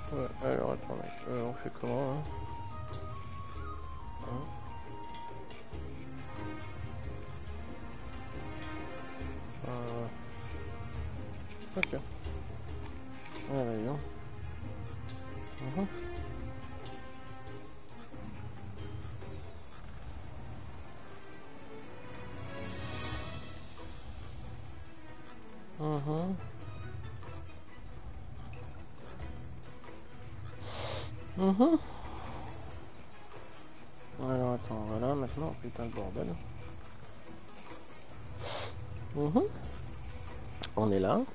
Ouais, alors attends mec, on fait comment hein? Ok. Allez, viens. Alors attends, voilà maintenant, putain le bordel. On est là.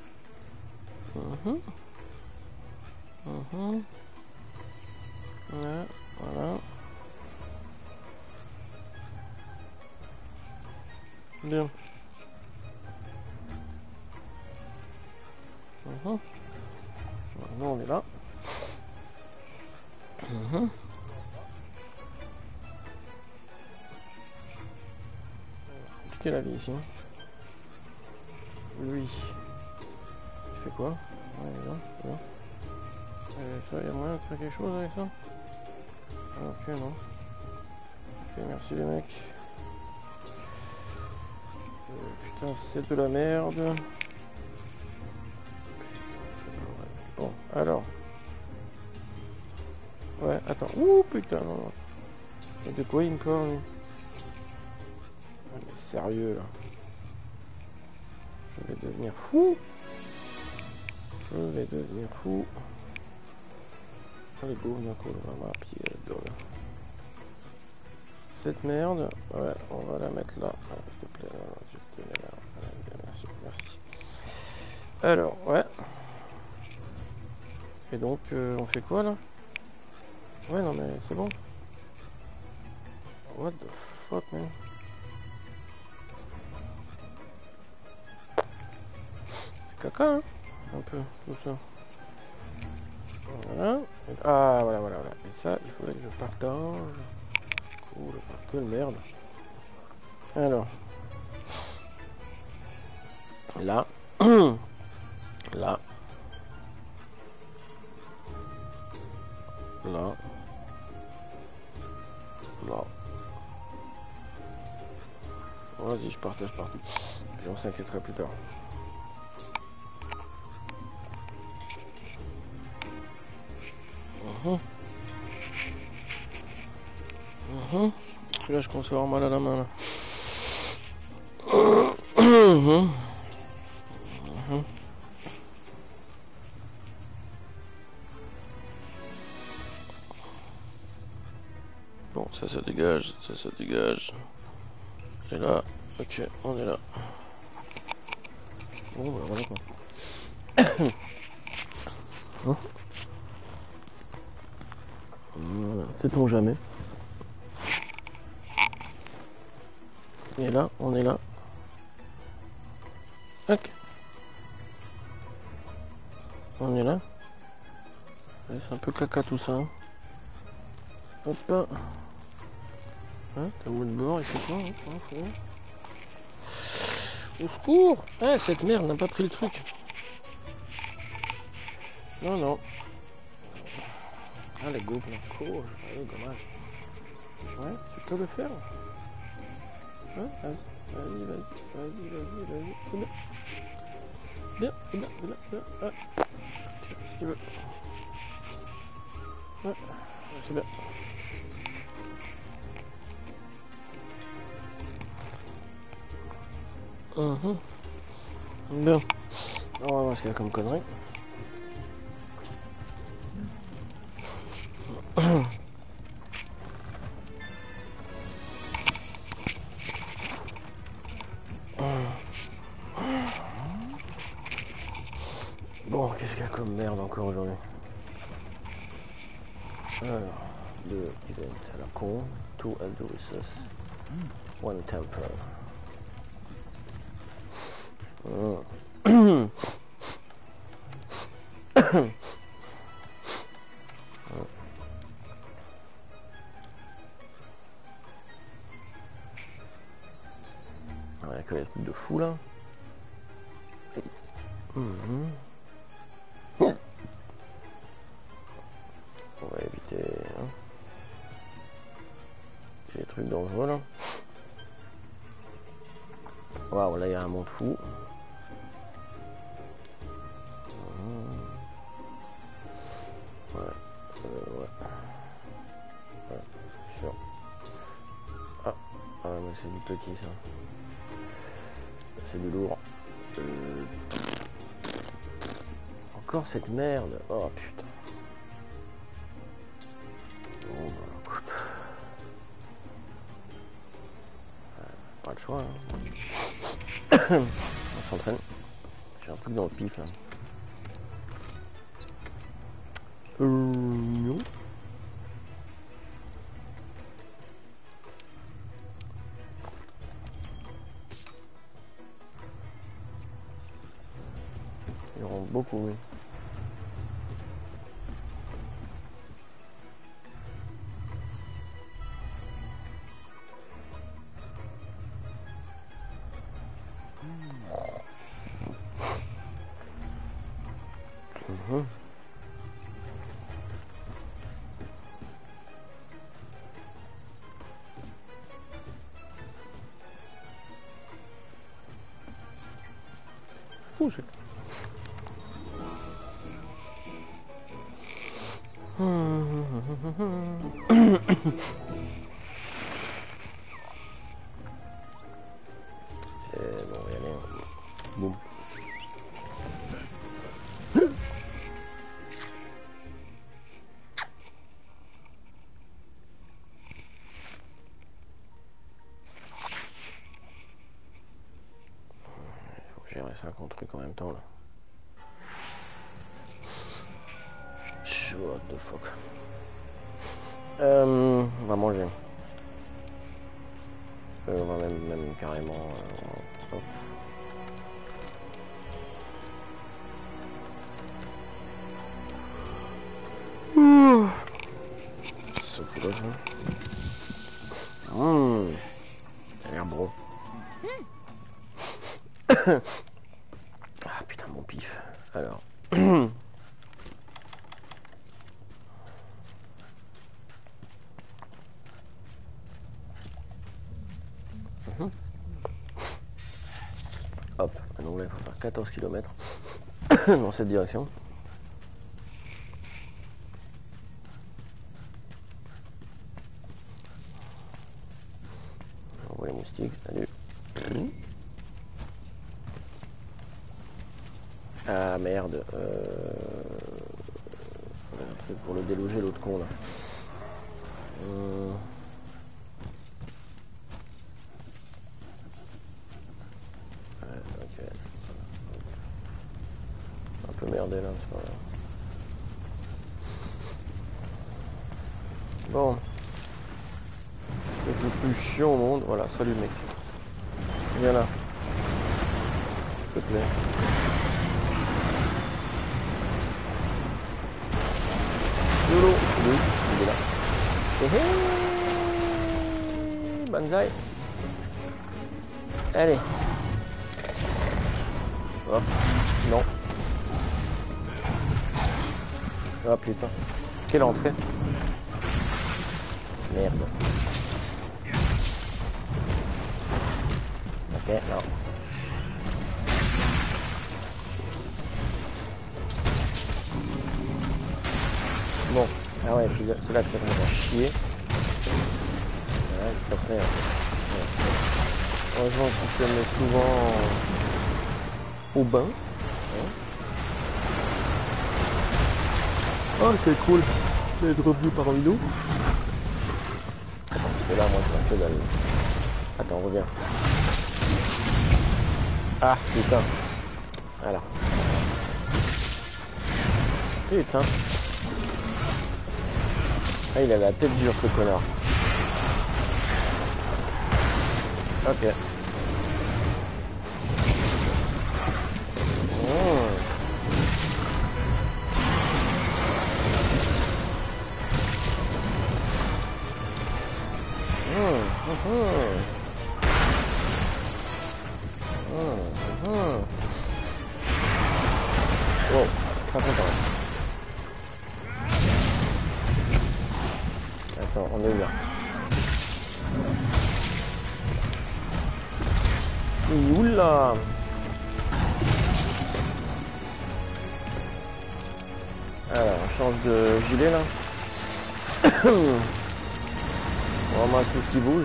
Ouais, voilà. Bien. Maintenant on est là. Compliqué la vie ici. Lui. Tu fais quoi? Ouais, il est là, c'est là. Ça, y a moyen de faire quelque chose avec ça? Ah, ok, non. Ok, merci les mecs. Putain, c'est de la merde. Bon, alors. Ouais, attends. Ouh, putain, non, non. Et de quoi il me parle, lui? Ah, mais sérieux, là. Je vais devenir fou. Je vais devenir fou. Allez, go, Nico, on va pied d'or. Cette merde, ouais, on va la mettre là. Ah, s'il te plaît, je te mets là. Merci, merci. Alors, ouais. Et donc, on fait quoi là? Ouais, non, mais c'est bon. What the fuck, man? C'est caca, hein? Un peu, tout ça. Voilà. Ah, voilà, voilà, voilà. Et ça, il faudrait que je partage. Cool, quelle merde. Alors. Là. Là. Là. Là. Vas-y, je partage partout. Puis on s'inquiétera plus tard. Là, je commence à avoir mal à la main. Là. Bon, ça dégage, ça dégage. Et là, ok, on est là. Bon, bah voilà quoi. Voilà, sait-on jamais. Et là, on est là. Ok. On est là. Ouais, c'est un peu caca tout ça. Hein. Hop là. Hein, t'as où le bord, il fait quoi hein, Au secours. Ah, cette merde n'a pas pris le truc. Non, non. Ah, les go, cool. Allez, dommage. Ouais, tu peux le faire. Hein, vas-y, c'est bien. Bien, c'est bien. Ah, si tu veux. Ouais, c'est bien. Bien. On va voir ce qu'il y a comme connerie. Bon, qu'est-ce qu'il y a comme merde encore aujourd'hui? Alors, 2 events à la con, 2 elder resources, 1 temple. Il y a que les trucs de fou là. Voilà. Waouh, là il y a un monde fou. Ouais. Ouais. Ouais, c'est sûr. Ah, mais c'est du petit ça. C'est du lourd. Encore cette merde. Oh putain. Bon bah écoute. Pas le choix. Hein. On s'entraîne. J'ai un truc dans le pif là. Non. Ils rentrent beaucoup, oui. Ouh, bon, y aller. Boum. Faut gérer 50 trucs en même temps là. What the fuck. On va manger. On va même carrément. Hop. Ça fout là, ça. Ça a l'air bon. Ah putain, mon pif. Alors. Hop, donc là il faut faire 14 km dans cette direction. On voit les moustiques, salut. Ah merde, un truc pour le déloger l'autre con là. Ok. Un peu merdé là, c'est pas grave. Bon. C'est le plus chiant au monde. Voilà, salut mec. Viens là. S'il te plaît. Lolo, oui, il est là. Hé hé, banzai. Allez. Hop, non. Ah putain. Quelle entrée. Merde. Ok, non. Bon, ah ouais, c'est là que ça commence à chier. Ouais, il passe rien. Ouais. Heureusement que ça me met souvent au bain. Ouais. Oh, c'est cool d'être revenu parmi nous. Attends, parce que là, moi, je fais que dalle. Attends, reviens. Ah, putain. Voilà. Putain. Ah, il a la tête dure, ce connard. Ok. Wow, pas content. Attends, on est où là? Oula. Alors, on change de gilet là. On ramasse tout ce qui bouge.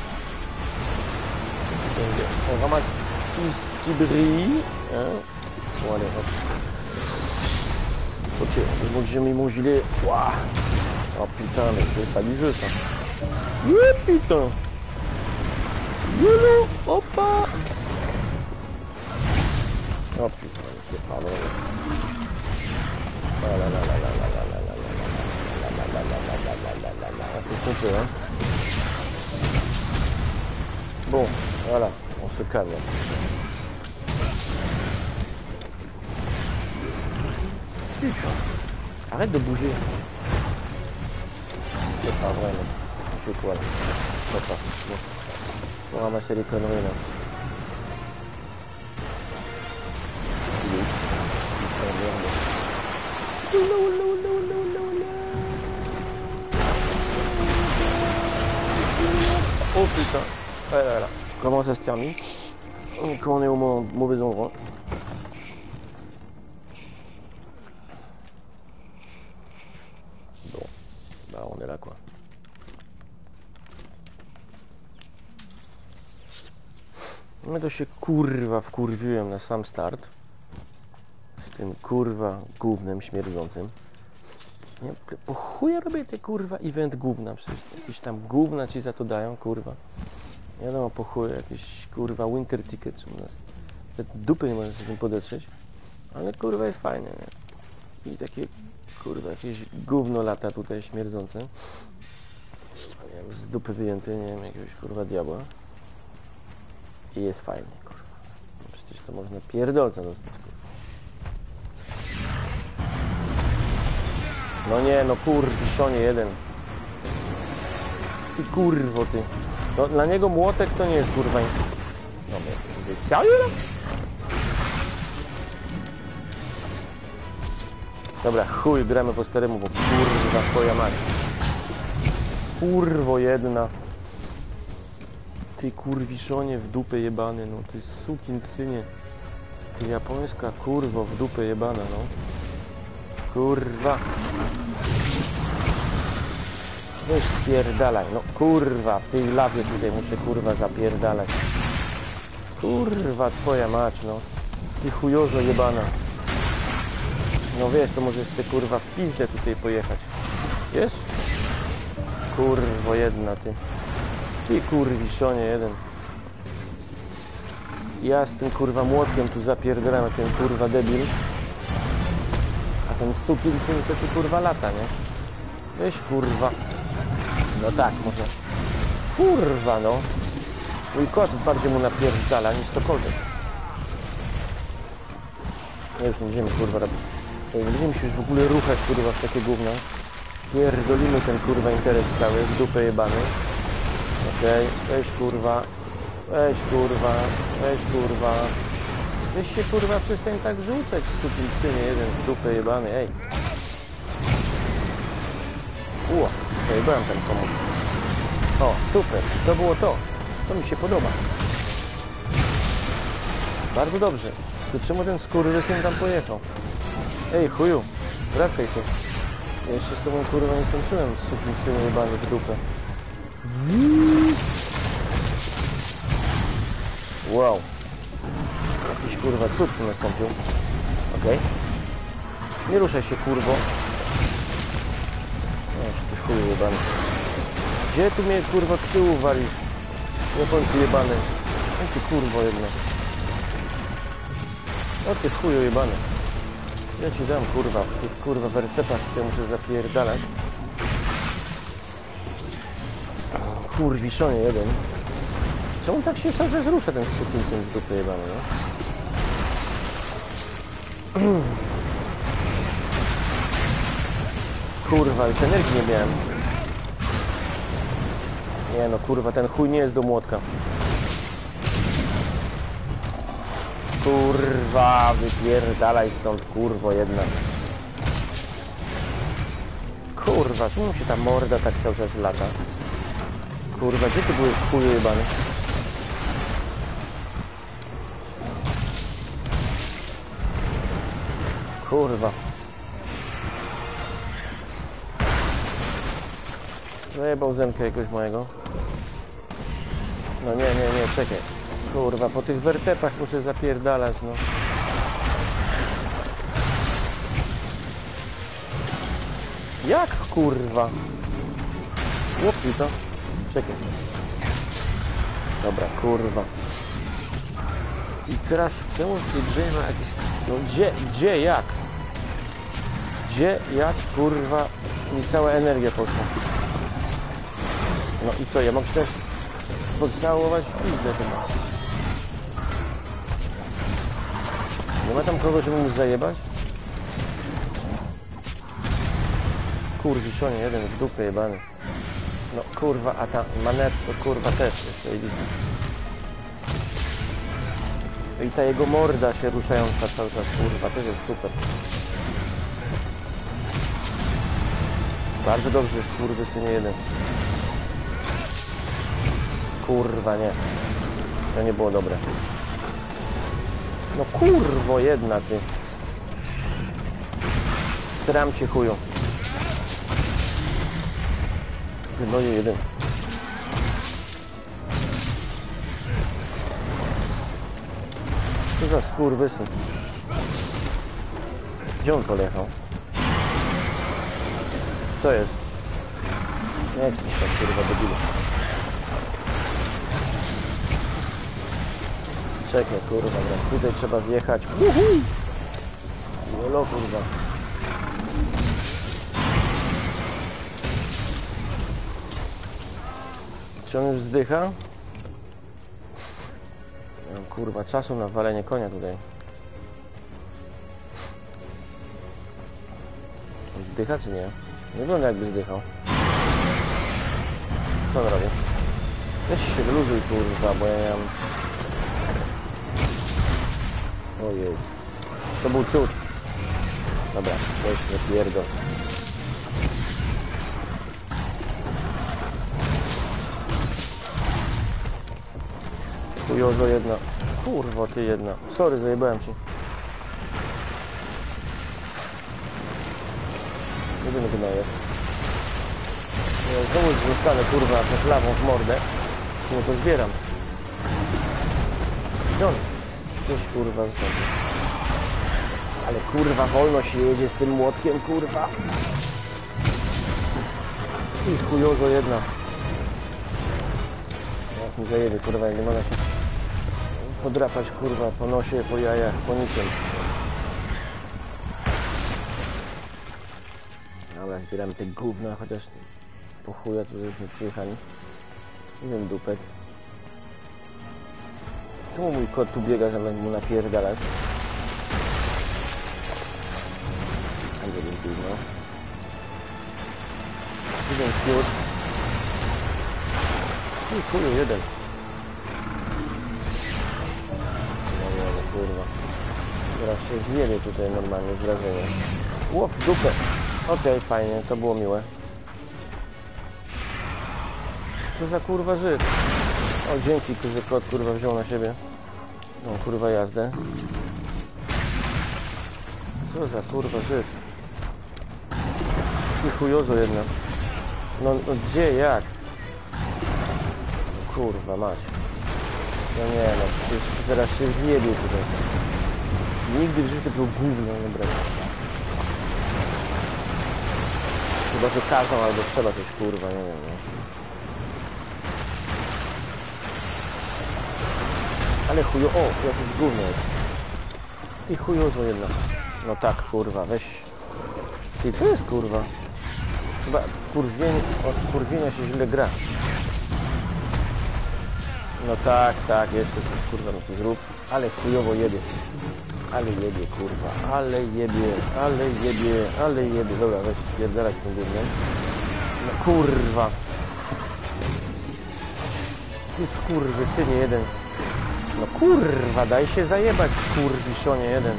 On ramasse tout ce qui brille. Hein. Bon allez, hop. Ok, donc j'ai mis mon gilet. Waouh. Oh putain, mais c'est pas du jeu ça. Oui putain. YOLO. Hoppa. Oh putain, c'est pas vrai. Oh là là là là là là là là là là là. On fait ce qu'on peut, hein. Bon, voilà, on se calme. Putain, arrête de bouger. C'est pas vrai, là. On fait quoi là? Je sais pas. Bon. Faut ramasser les conneries là. Oh putain. Voilà. Comment ça se termine? Quand on est au mauvais endroit. Bon. Bah on est là quoi. No to się kurwa wkurwiłem na sam start. Z tym kurwa gównem śmierdzącym. Nie, po chuja robię te kurwa event gówna, przecież jakieś tam gówna ci za to dają, kurwa. Nie wiadomo po chuj, jakieś kurwa winter ticket, czy u nas te dupy nie można się tym podetrzeć. Ale kurwa jest fajne, nie? I takie kurwa jakieś gówno lata tutaj śmierdzące. Nie wiem, z dupy wyjęte, nie wiem, jakiegoś kurwa diabła. I jest fajnie, kurwa. No przecież to można pierdolca dostać, kurwa. No nie, no kurwiszonie jeden. Ty kurwo, ty. No dla niego młotek to nie jest kurwa. No mnie, co? Dobra, chuj, gramy po staremu, bo kurwa twoja mać. Kurwo jedna. Ty kurwiszonie w dupę jebany, no ty sukinsynie. Ty japońska kurwo w dupę jebana, no. Kurwa. Weź spierdalaj, no kurwa, w tej lawie tutaj muszę kurwa zapierdalać. Kurwa twoja mać, no. Ty chujozo jebana. No wiesz, to możesz sobie kurwa w pizdę tutaj pojechać. Wiesz? Kurwo jedna, ty. Ty kurwiszonie jeden. Ja z tym kurwa młotkiem tu zapierdalam, a ten kurwa debil. A ten sukinsyn se tu kurwa lata, nie? Weź kurwa. No tak, może. Kurwa no. Mój kot bardziej mu napierdala niż cokolwiek. Nie już nie będziemy kurwa robić. Nie będziemy się już w ogóle ruchać kurwa w takie gówno. Pierdolimy ten kurwa interes cały, w dupę jebany. Okej, weź kurwa. Weź kurwa. Weź kurwa. Weź się kurwa przestań tak rzucać, sukinsynie jeden, w dupę jebany, ej. Byłem ten pomógł. O, super, to było to. To mi się podoba. Bardzo dobrze. To czemu ten skurwysyn tam pojechał? Ej, chuju, wracaj się. Ja jeszcze z tobą kurwa nie skończyłem, sukinsynie jebany w dupę. Wow. Jakiś kurwa cud tu nastąpił. Okej. Nie ruszaj się kurwo. Ty chuju jebany. Gdzie tu mnie kurwa z tyłu walisz? Japońcy jebany. O ty kurwo jedna. O ty chuju jebany. Ja ci dam kurwa, w tych kurwa wertepach, które muszę zapierdalać. Kurwiszonie jeden. Czemu tak się cały czas rusza ten sukinsyn w dupę jebany, no? Kurwa, już energii nie miałem. Nie no, kurwa, ten chuj nie jest do młotka. Kurwa, wypierdalaj stąd, kurwo jedna. Kurwa, czemu się ta morda tak cały czas lata? Kurwa, gdzie ty byłeś chuju jebany? Kurwa. Zajebał Zenkę jakiegoś mojego. No nie, czekaj. Kurwa, po tych wertepach muszę zapierdalać, no. Jak kurwa? Łopnij to. Czekaj. Dobra, kurwa. I teraz czemu w tej grze ma jakieś... No gdzie, jak? Gdzie, jak, kurwa, mi cała energia poszła. No i co, ja mogę też pocałować w pizdę chyba. Nie ma tam kogoś, żeby mu zajebać? Kurwiszonie, jeden w dupę jebany. No kurwa, a ta maneta to kurwa też jest zajebista. I ta jego morda się ruszająca cały czas, kurwa, też jest super. Bardzo dobrze jest, kurwysynie jeden. Kurwa, nie. To nie było dobre. No kurwo jedna, ty. Sram cię, chuju. Wyboju jeden. Co za skurwysyn. Gdzie on poleciał? Co jest? Nie chcę się tak, kurwa, debilu. Czekaj, kurwa, tutaj trzeba wjechać. Jolo, kurwa. Czy on już zdycha? Nie mam, kurwa, czasu na walenie konia tutaj. On zdycha czy nie? Nie wygląda jakby zdychał. Co on robi? Weź się wyluzuj, kurwa, bo ja nie mam... Ojej. To był cud. Dobra, weź nie pierdol. Chujozo jedna. Kurwa, ty jedna. Sorry, zajebałem ci. Jedyny wynajesz. Ja znowu zostanę, kurwa, pod lawą w mordę. No to zbieram. Gdzie on? Gdzieś, kurwa, znowu. Ale kurwa, wolno się jedzie z tym młotkiem, kurwa. I chujozo jedna. Teraz mi zajebie, kurwa, jak nie można się podrapać, kurwa, po nosie, po jajach, po niczym. Dobra, zbieramy te gówna, chociaż po chuja tu żeśmy przyjechali. Nie wiem, dupek. Czemu mój kot tu biega, żeby mu napierdalać? Angelin pilno. Jeden fiut. I chuju, jeden. No, kurwa. Teraz się zjebie tutaj normalnie wrażenie. Łop w dupę. Okej, fajnie, to było miłe. Co za kurwa Żyd. O, dzięki, że kot kurwa wziął na siebie. No, kurwa jazdę. Co za kurwa Żyd. I chujozo jedna. No gdzie, jak? Kurwa mać. No nie no, przecież zaraz się zjebie tutaj. Nigdy w życiu takiego gówna nie brać. Chyba, że każdą albo trzeba coś, kurwa, nie wiem, no. Ale chujo, o, jakieś gówno jest. Ty chujozo jedna. No tak, kurwa, weź. Ty, to jest kurwa. Chyba od kurwienia się źle gra. No tak, jeszcze coś, kurwa, no to zrób. Ale chujowo jebie. Ale jebie, kurwa, ale jebie. Dobra, weź spierdalać tym gównem. No kurwa. Ty skurwysynie jeden. No kurwa, daj się zajebać, kurwiszonie jeden.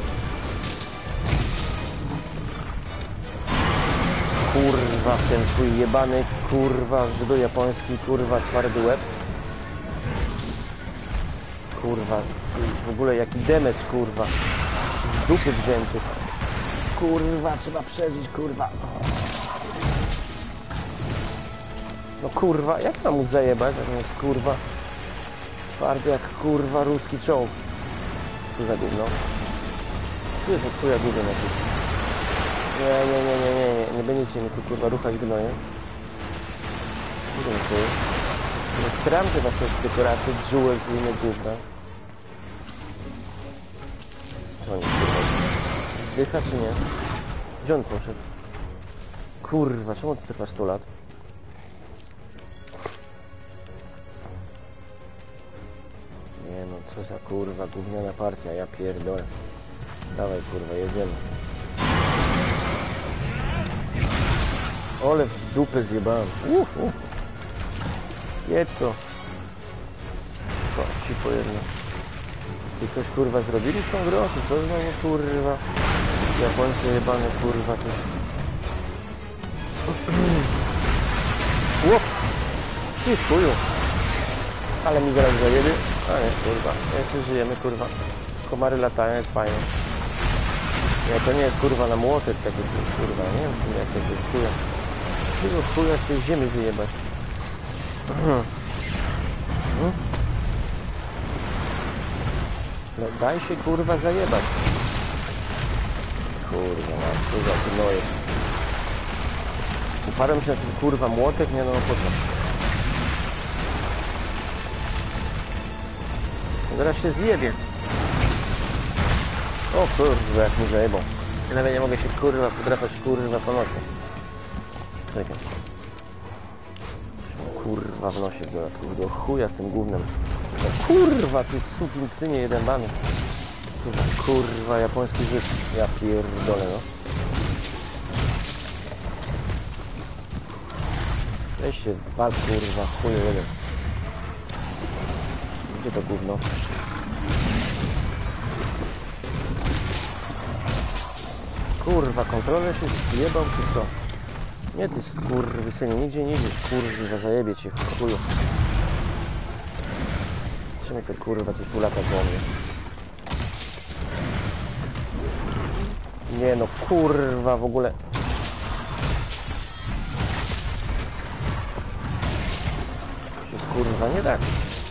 Kurwa, ten twój jebany, kurwa, żydo-japoński, kurwa, twardy łeb. Kurwa, w ogóle jaki demecz, kurwa. Z dupy wzięty. kurwa, trzeba przeżyć, kurwa. No kurwa, jak mam mu zajebać, jak on jest kurwa twardy jak kurwa ruski czołg. Tu za gówno. Tu jest od chuja gówno jakiś. Nie będziecie mi tu kurwa ruchać gnojem. Dziękuję. Stram te wasze dekoracje, jewels i inne gówna. Co oni kurwa? Zdycha czy nie? Gdzie on poszedł? Kurwa, czemu to trwa 100 lat? Nie no, co za kurwa gówniana partia, ja pierdolę. Dawaj kurwa, jedziemy. Ole w dupę zjebałem. Jedź to. Ci po jedno. Ty coś kurwa zrobili z tą grą? Czy co znowu kurwa? Japońskie jebane kurwa to. Łop! Ty chuju. Ale mi zaraz zajebie. A nie kurwa. Jeszcze żyjemy kurwa. Komary latają, jest fajnie. Nie, to nie jest kurwa na młotek takie kurwa. Nie wiem jak to jest chuja. Tego chuja z tej ziemi wyjebać. No daj się kurwa zajebać. Kurwa, co za gnoje. Uparłem się na ten kurwa młotek, nie no po co. Zaraz się zjebie. O kurwa, jak mi zajebą. Ja nawet nie mogę się kurwa podrapać kurwa po nosie. Czekaj. Kurwa w nosie w dodatku. Do chuja z tym gównem. No kurwa, ty sukincynie jeden bany. Kurwa, japoński Żyd. Ja pierdolę, no. Weź się wal, kurwa, chuj jeden. Gdzie to gówno? Kurwa, kontroler się zjebał, czy co? Nie, ty skurwysynie, nigdzie nie idziesz, kurwa, zajebie cię, chuju. Czemu to kurwa, ty tu lata po mnie? Nie no, kurwa, w ogóle. Jest kurwa, nie tak.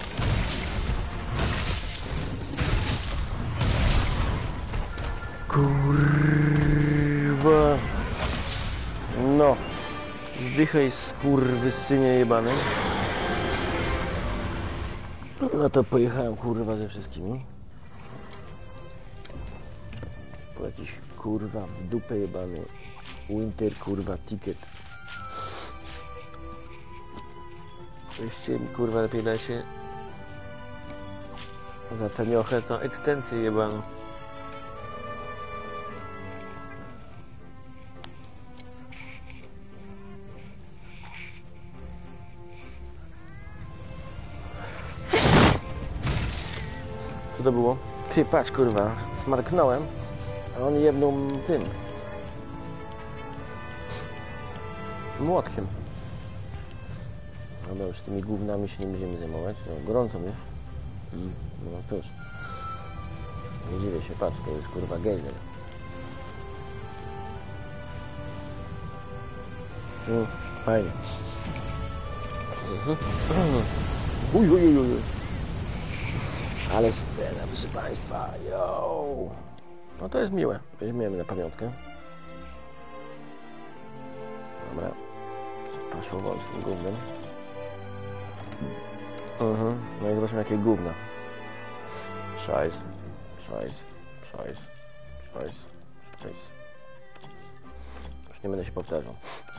Kurwa. No. Zdychaj, skurwysynie jebany. No to pojechałem kurwa ze wszystkimi. Po jakiś kurwa w dupę jebany winter kurwa ticket. Weźcie mi kurwa lepiej dajcie za taniochę to ekstencję jebaną. Co to było? Ty patrz kurwa, smarknąłem, a on jebnął tym młotkiem. Dobra, już tymi gównami się nie będziemy zajmować. No, gorąco mnie. No to już. Nie dziwię się, patrz, to jest kurwa gejzer. Fajnie. Uj. Ale scena, proszę państwa, yo. No to jest miłe. Weźmiemy na pamiątkę. Dobra. Paszował z tym gównem. No i zobaczymy jakie gówna. Szajs. Już nie będę się powtarzał.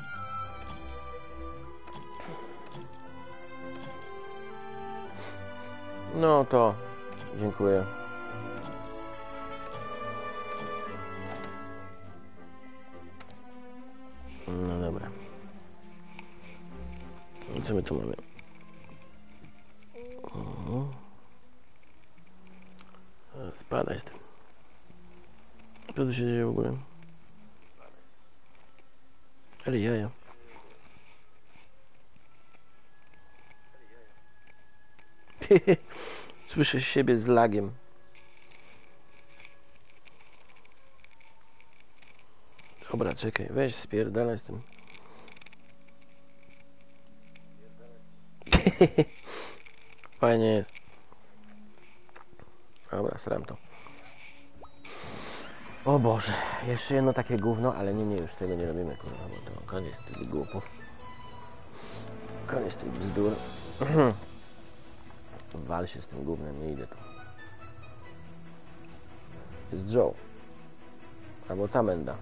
No to dziękuję. No dobra. I co my tu mamy? Spadaj z tym. Co tu się dzieje w ogóle? Ale jaja. Słyszę siebie z lagiem. Dobra, czekaj, weź spierdalaj z tym. Fajnie jest. Dobra, sram to. O Boże, jeszcze jedno takie gówno, ale nie, już tego nie robimy, kurwa, bo to koniec tych głupów. Koniec tych bzdur. Wal się z tym gównem, nie idę tu. Jest Joe. Albo ta menda.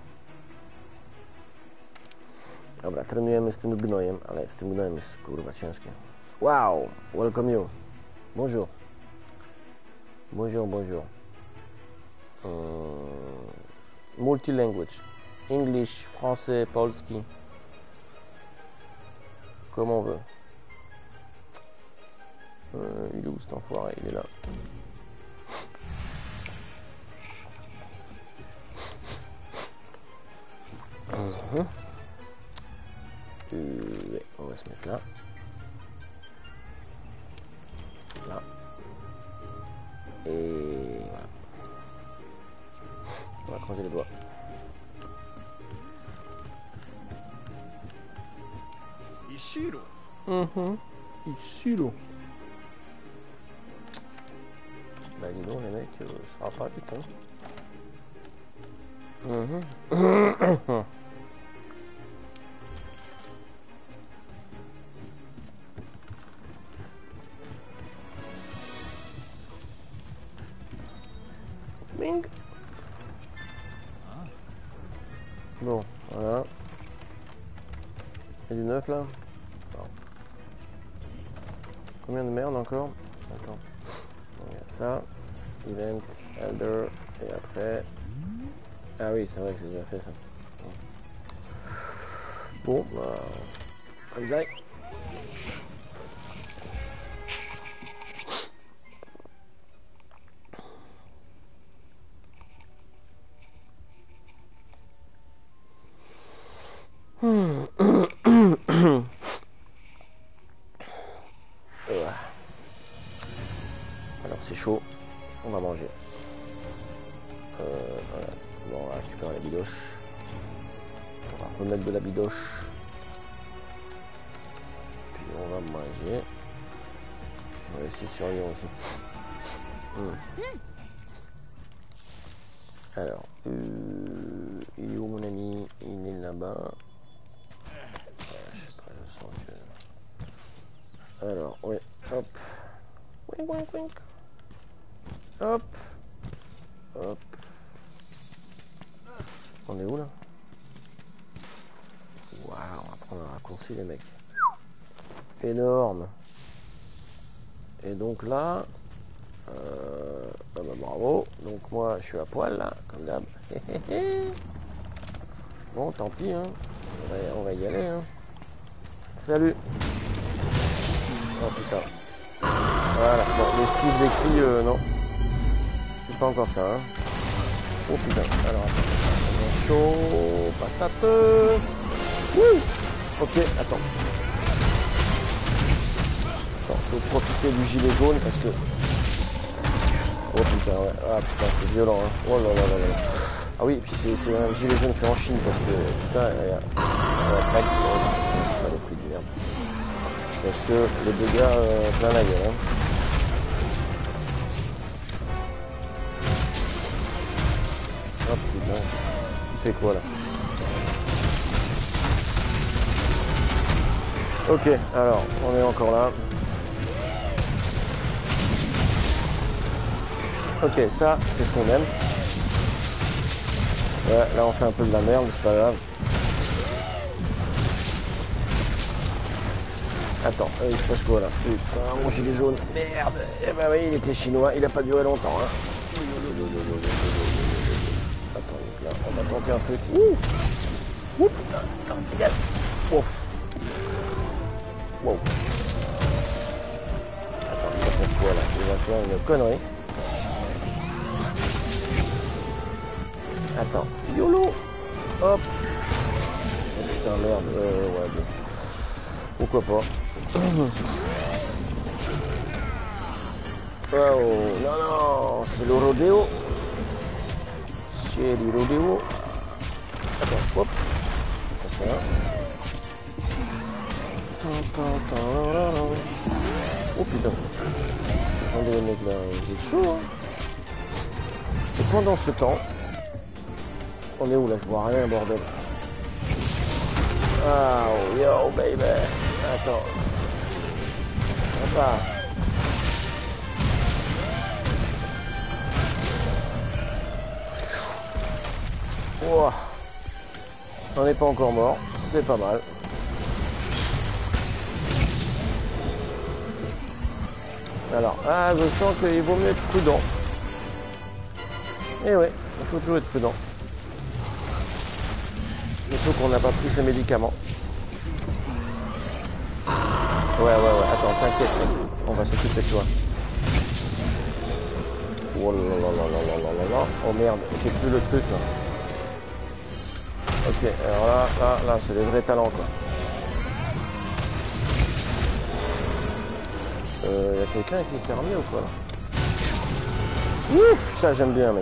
Dobra, trenujemy z tym gnojem, ale z tym gnojem jest kurwa ciężkie. Wow, welcome you. Bonjour. Bonjour, bonjour. Multilanguage. English, français, polski. Comme on veut. Il est où cet enfoiré? Il est là. Ouais, on va se mettre là. Là. Et voilà. On va croiser les doigts. Ishiro. Ishiro. Bah dis donc les mecs, ça va pas vite hein. Bing. Bon, voilà. Il y a du neuf là. Non. Combien de merde encore? Attends. Il y a ça. Event, Elder. Et après. Ah oui, c'est vrai que j'ai déjà fait ça. Bon, bah. Comme ça. Alors c'est chaud, on va manger. Voilà. Bon, on va récupérer la bidoche. On va remettre de la bidoche. Puis on va manger. Je vais essayer de survivre aussi. Alors, il est où mon ami? Il est là-bas. Je sais pas, je sens que... Alors, oui, hop. Wink, wink, wink. Hop. Hop. On est où là? Waouh, on va prendre un raccourci les mecs. Énorme. Et donc là... bah, bravo. Donc moi je suis à poil là, comme d'hab. Bon, tant pis, hein. On va y aller, hein. Salut. Oh putain. Voilà, bon, l'esquive des cris, non. C'est pas encore ça, hein. Oh putain, alors attends. Chaud, patate. Wouh. Ok, attends. Attends, faut profiter du gilet jaune parce que... Oh putain, ouais. Ah putain, c'est violent, hein. Oh là là là là. Ah oui, et puis c'est un gilet jaune fait en Chine parce que... Putain, regarde. Saloperie de merde. Parce que les dégâts plein la gueule, hein. Oh putain, il fait quoi là? Ok, alors, on est encore là. Ok, ça, c'est ce qu'on aime. Ouais, là on fait un peu de la merde, mais c'est pas grave. Attends, il se passe quoi là? Putain, mon gilet jaune. Merde. Eh ben oui, il était chinois, il a pas duré longtemps, hein. Attends, donc là, on va tenter un petit. Ouh putain, fais gaffe. Wow. Wow. Attends, il va faire quoi là? Il va faire une connerie. Attends, YOLO. Hop. Oh, putain, merde. Ouais, bon. Pourquoi pas. Oh, non, non, c'est le rodéo. C'est le rodéo. Attends, Hop. Ça. Oh putain. Attendez les mecs là, vous êtes chaud hein. Et pendant ce temps, on est où là? Je vois rien bordel. Ah oh, yo baby. Attends. Hoppa. Wow. On n'est pas encore mort, c'est pas mal. Alors, ah, je sens qu'il vaut mieux être prudent. Et ouais, il faut toujours être prudent. Surtout qu'on n'a pas pris ses médicaments. Ouais, attends, t'inquiète, on va s'occuper de toi. Oh là là là là là là là. Oh merde, j'ai plus le truc là. Ok, alors là, c'est des vrais talents quoi. Y a quelqu'un qui s'est remis ou quoi là? Ouf, ça j'aime bien mec.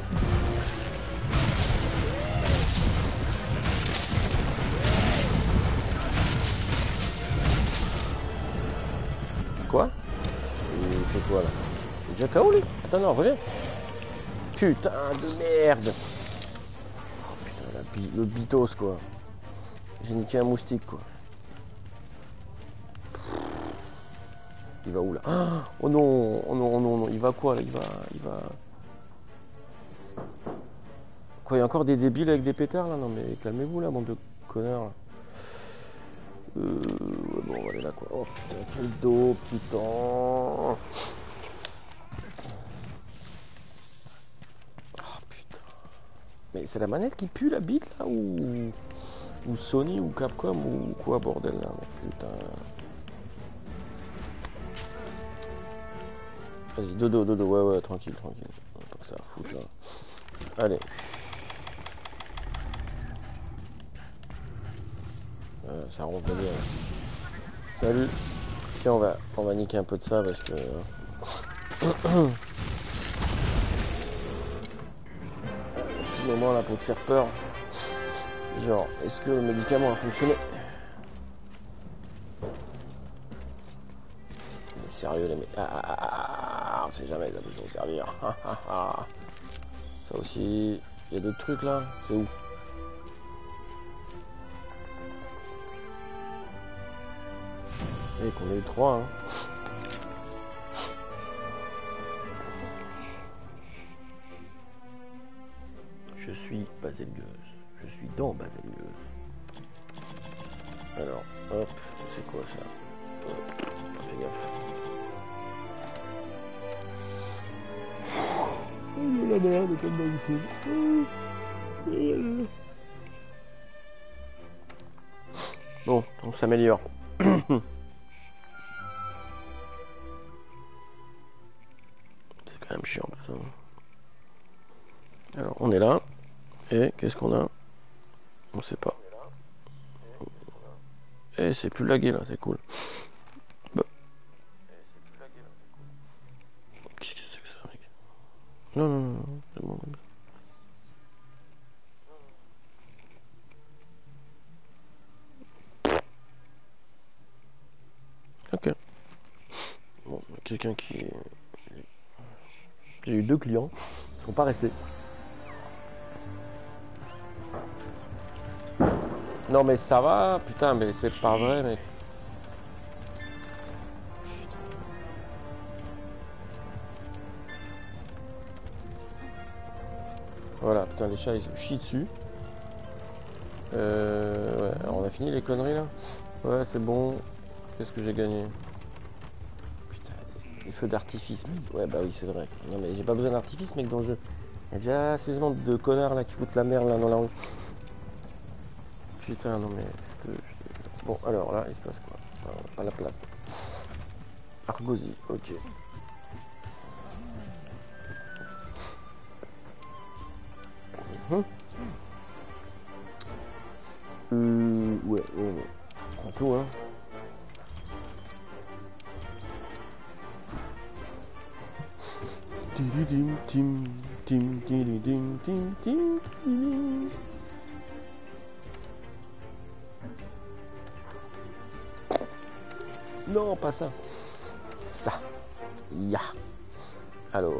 Quoi? Il fait quoi là? Il est déjà KO lui? Attends non, reviens. Putain de merde. Oh putain, le bitos quoi. J'ai niqué un moustique quoi. Il va où là? Oh non, oh non, oh non, non, il va quoi là? Il va... Quoi, il y a encore des débiles avec des pétards là? Non mais calmez-vous là, bande de connards là. Bon, on va aller là quoi. Oh putain, quel dos, putain. Oh putain. Mais c'est la manette qui pue la bite là ou Sony ou Capcom ou quoi bordel là? Mais putain. Vas-y, dodo, ouais, tranquille. Pas que ça fout là. Allez. Ça rentre bien. Salut. Tiens, on va niquer un peu de ça parce que... petit moment là pour te faire peur. Genre, est-ce que le médicament a fonctionné? Mais sérieux les mecs. On sait jamais, ça peut nous servir. Ça aussi. Il y a d'autres trucs là. C'est où? Et qu'on a eu 3 hein. Je suis Baselgeuse. Je suis dans Baselgeuse. Alors, hop, c'est quoi ça? Fais gaffe. Oh la merde comme d'habitude. Bon, on s'améliore. C'est quand même chiant tout ça. Alors on est là. Et qu'est-ce qu'on a? On sait pas. Et c'est plus lagué là, c'est cool. Bah. Qu'est-ce que c'est que ça mec? Non, c'est bon. Ok. Bon, quelqu'un qui... J'ai eu 2 clients, ils sont pas restés. Non mais ça va, putain, mais c'est pas vrai mec. Voilà, putain, les chats ils se chient dessus. Ouais, alors on a fini les conneries là. Ouais, c'est bon. Qu'est-ce que j'ai gagné? Putain, les feux d'artifice, mec. Ouais, bah oui, c'est vrai. Non mais j'ai pas besoin d'artifice, mec, dans le jeu. Il y a déjà assez de connards là qui foutent la merde là dans la rue. Putain, non mais... Bon, alors là, il se passe quoi? Pas la place. Argosy, ok. Ouais. Prends tout, hein. Non, pas ça. Ça. Ya. Alors.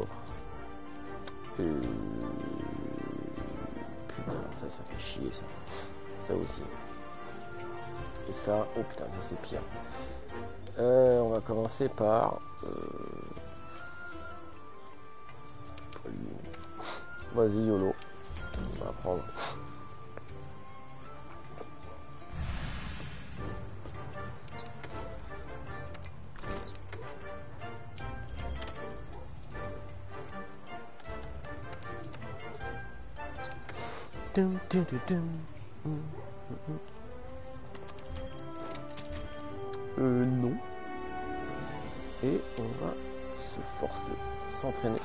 Putain, ça fait chier ça. Ça aussi. Et ça, oh putain, ça c'est pire. On va commencer par... Vas-y, YOLO. On va prendre... Non. Et on va se forcer, s'entraîner.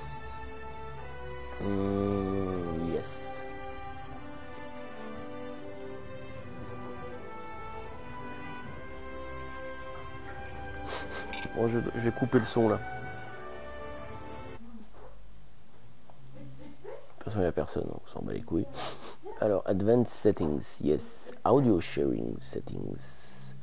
Yes. Bon, je vais couper le son là. De toute façon, il n'y a personne, on s'en bat les couilles. Alors, Advanced Settings, yes. Audio Sharing Settings.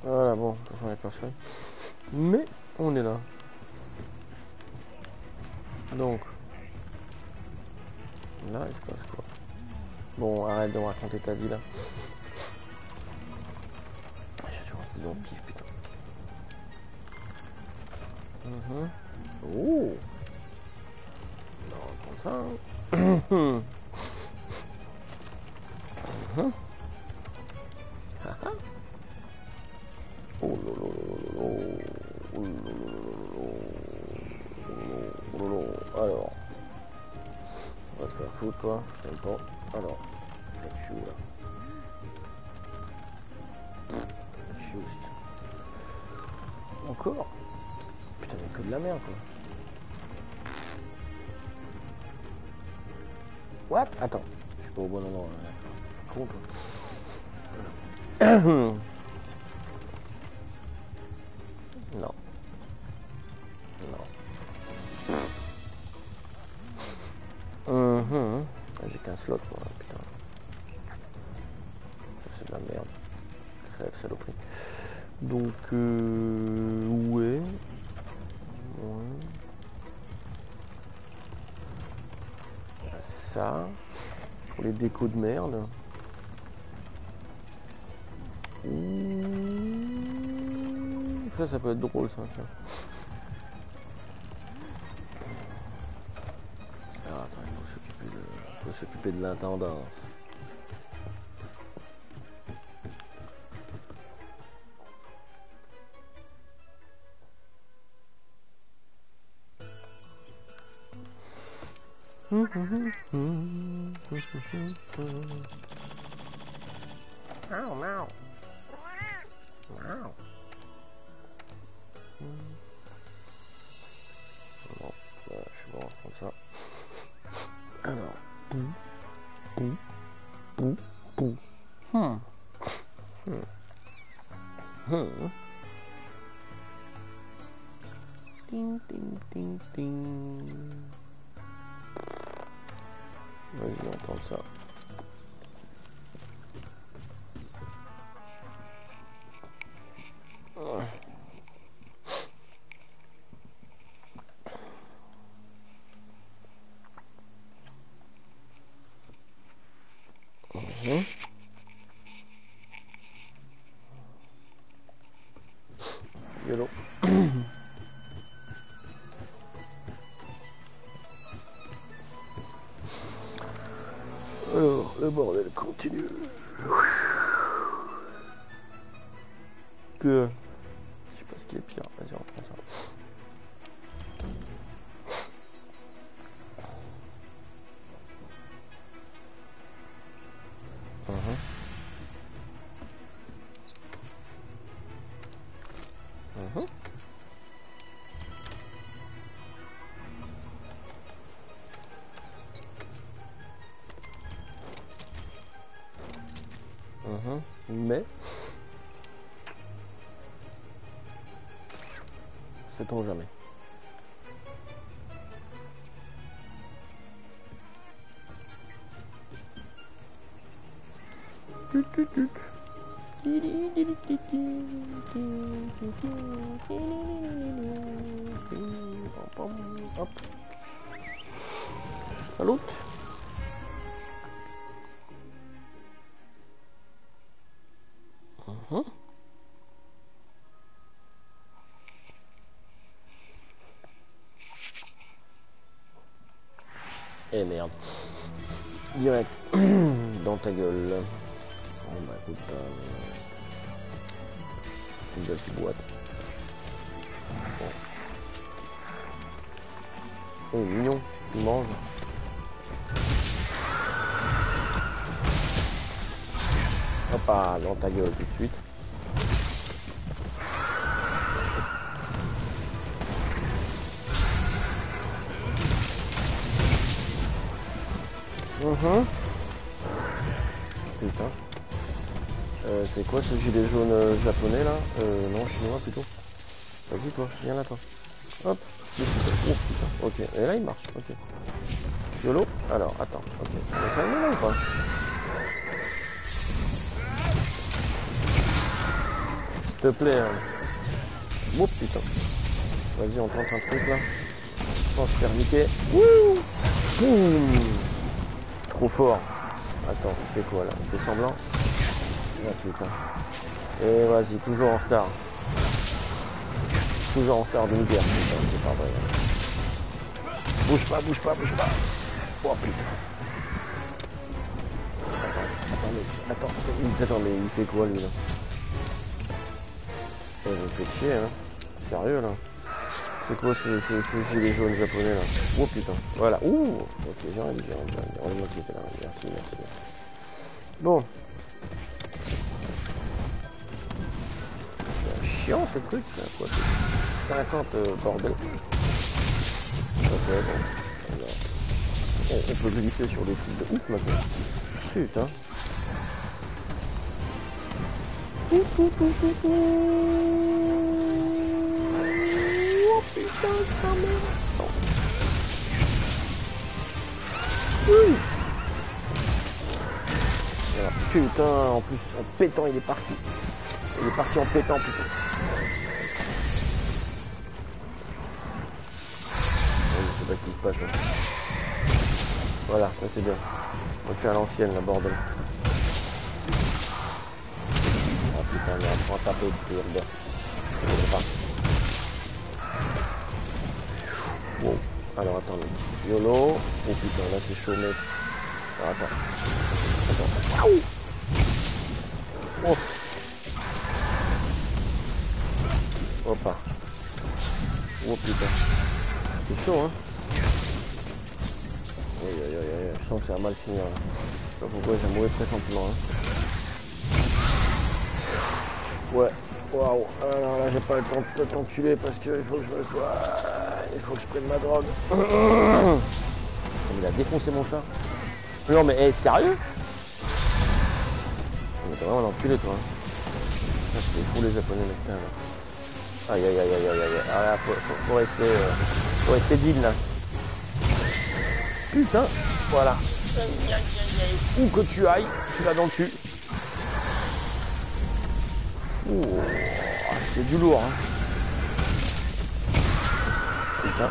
Voilà, bon, de toute façon, il n'y a personne. Mais on est là. Donc, là, il se passe quoi? Bon, arrête de me raconter ta vie là. J'ai toujours un peu dans le pif, putain. Oh! Non, comme ça. Hein. Oh lolo. Alors, on va te faire foutre toi, je t'aime pas. Alors, je suis où là? Je suis aussi. Encore? Putain, mais que de la merde quoi. What? Attends, je suis pas au bon endroit. Con toi. Non. Non. J'ai qu'un slot moi, putain. Ça c'est de la merde. Crève saloperie. Donc ouais. Ça. Pour les décos de merde. Ça peut être drôle ça. Tiens. Ah, attends, il faut s'occuper de l'intendance. Miaou, miaou. Miaou. Bon, je suis bon comme ça. Alors. Ding, ding, ding, ding. Vas-y, on tente ça. Yolo. Alors, le bordel continue. Que... Je sais pas ce qui est pire. Vas-y, on prend ça. Mais... sait-on jamais. Hop. Salut. Eh merde. Direct dans ta gueule. Bon bah écoute, une belle petite boîte. Bon. Oh mignon, il mange. Hop là, dans ta gueule tout de suite. Putain. C'est quoi ce gilet jaune japonais là? Non, chinois plutôt. Vas-y toi, viens là toi. Hop. Oh putain, ok. Et là il marche, ok. YOLO. Alors, attends, ok. On va faire une là ou pas? te plaît. Hein. Oh putain. Vas-y, on tente un truc là. Sans se faire niquer. Wouh. Boum. Trop fort. Attends, il fait quoi là? Il fait semblant. Ah putain. Et vas-y, toujours en retard. Toujours en retard d'une guerre, putain, c'est pas vrai. Bouge pas, bouge pas, bouge pas. Oh putain. Attends, mais il fait quoi lui là? Il me fait chier hein. Sérieux là? C'est quoi ce gilet jaune japonais là? Oh putain, voilà. Ouh. Ok, j'ai rien dit, heureusement qu'il était là. Merci. Bon. C'est chiant ce truc, c'est quoi? 50 bordel. Ok, bon. On peut glisser sur des trucs de ouf maintenant. Putain. Oh putain, ça merde. Alors, putain, en plus, en pétant, il est parti. Il est parti en pétant, putain. Je sais pas ce qui se passe là. Voilà, ça c'est bien. On fait à l'ancienne, la bordel. Ah putain, il est en train de taper, je sais pas. Wow. Alors attends, YOLO. Oh putain, là c'est chaud, mec. Alors, attends. Waouh. Oh. Hoppa. Oh putain. C'est chaud, hein. Je sens que ça va mal finir. Là. Je sais pas pourquoi j'ai un mauvais pressentiment. Hein. Ouais. Waouh. Alors là, j'ai pas le temps de t'enculer parce qu'il faut que je me sois. Il faut que je prenne ma drogue. Il a défoncé mon chat. Non mais hey, sérieux? Mais t'es vraiment un enculé toi. Ah, c'est fou les japonais maintenant. Aïe. Ah là, faut rester digne là. Putain, voilà. Où que tu ailles, tu l'as dans le cul. Ouh, c'est du lourd. Hein. Putain.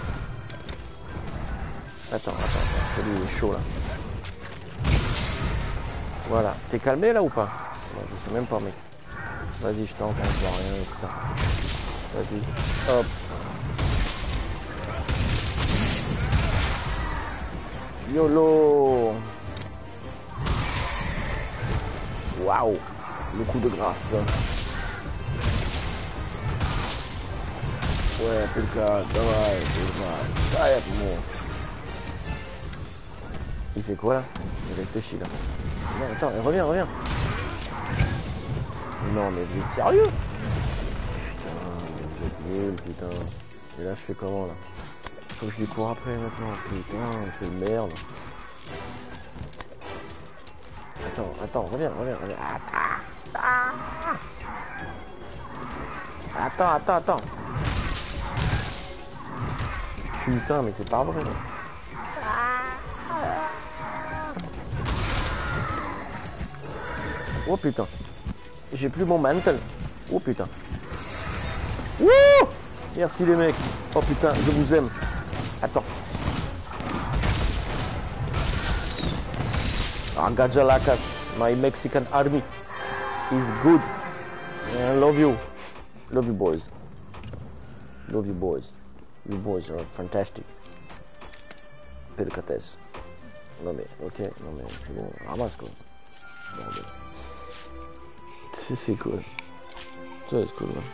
Attends, celui il est chaud là. Voilà. T'es calmé là ou pas? Non, je sais même pas mec. Vas-y, je tente, je vois rien, putain. Vas-y. Hop. YOLO. Waouh. Le coup de grâce. Ouais, quelqu'un, давай. Il fait quoi là? Il réfléchit là. Non, attends, reviens. Non, mais vous êtes sérieux? Putain, vous êtes nul, putain. Et là, je fais comment là? Faut que je lui cours après maintenant. Putain, quelle merde. Attends, reviens. Attends. Putain, mais c'est pas vrai. Oh putain. J'ai plus mon mantle. Oh putain. Wouh! Merci les mecs. Oh putain, je vous aime. Attends. Gajalacas, my Mexican army is good. I love you. Love you boys. You boys are fantastic. Percates. Non mais, ok, c'est bon, ramasse quoi. Bordel. C'est cool. Ça c'est cool là.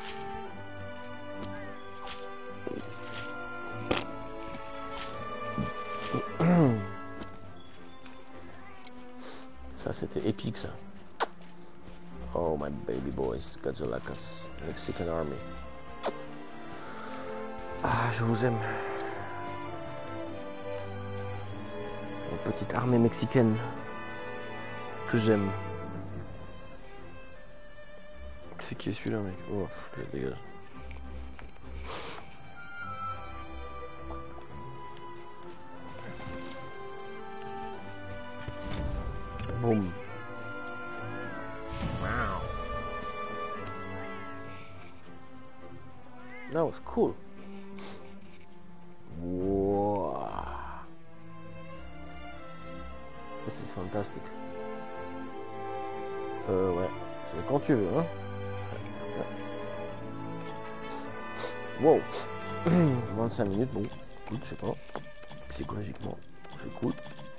Ça c'était épique ça. Oh my baby boys, Gazalacas, Mexican Army. Ah, je vous aime. Une petite armée mexicaine que j'aime. C'est qui est celui-là mec? Oh, dégage. Boum. Wow. That was cool. Wow. This is fantastic. Ouais, c'est quand tu veux, hein. Wow. 25 minutes, bon, écoute, je sais pas. Psychologiquement, c'est cool.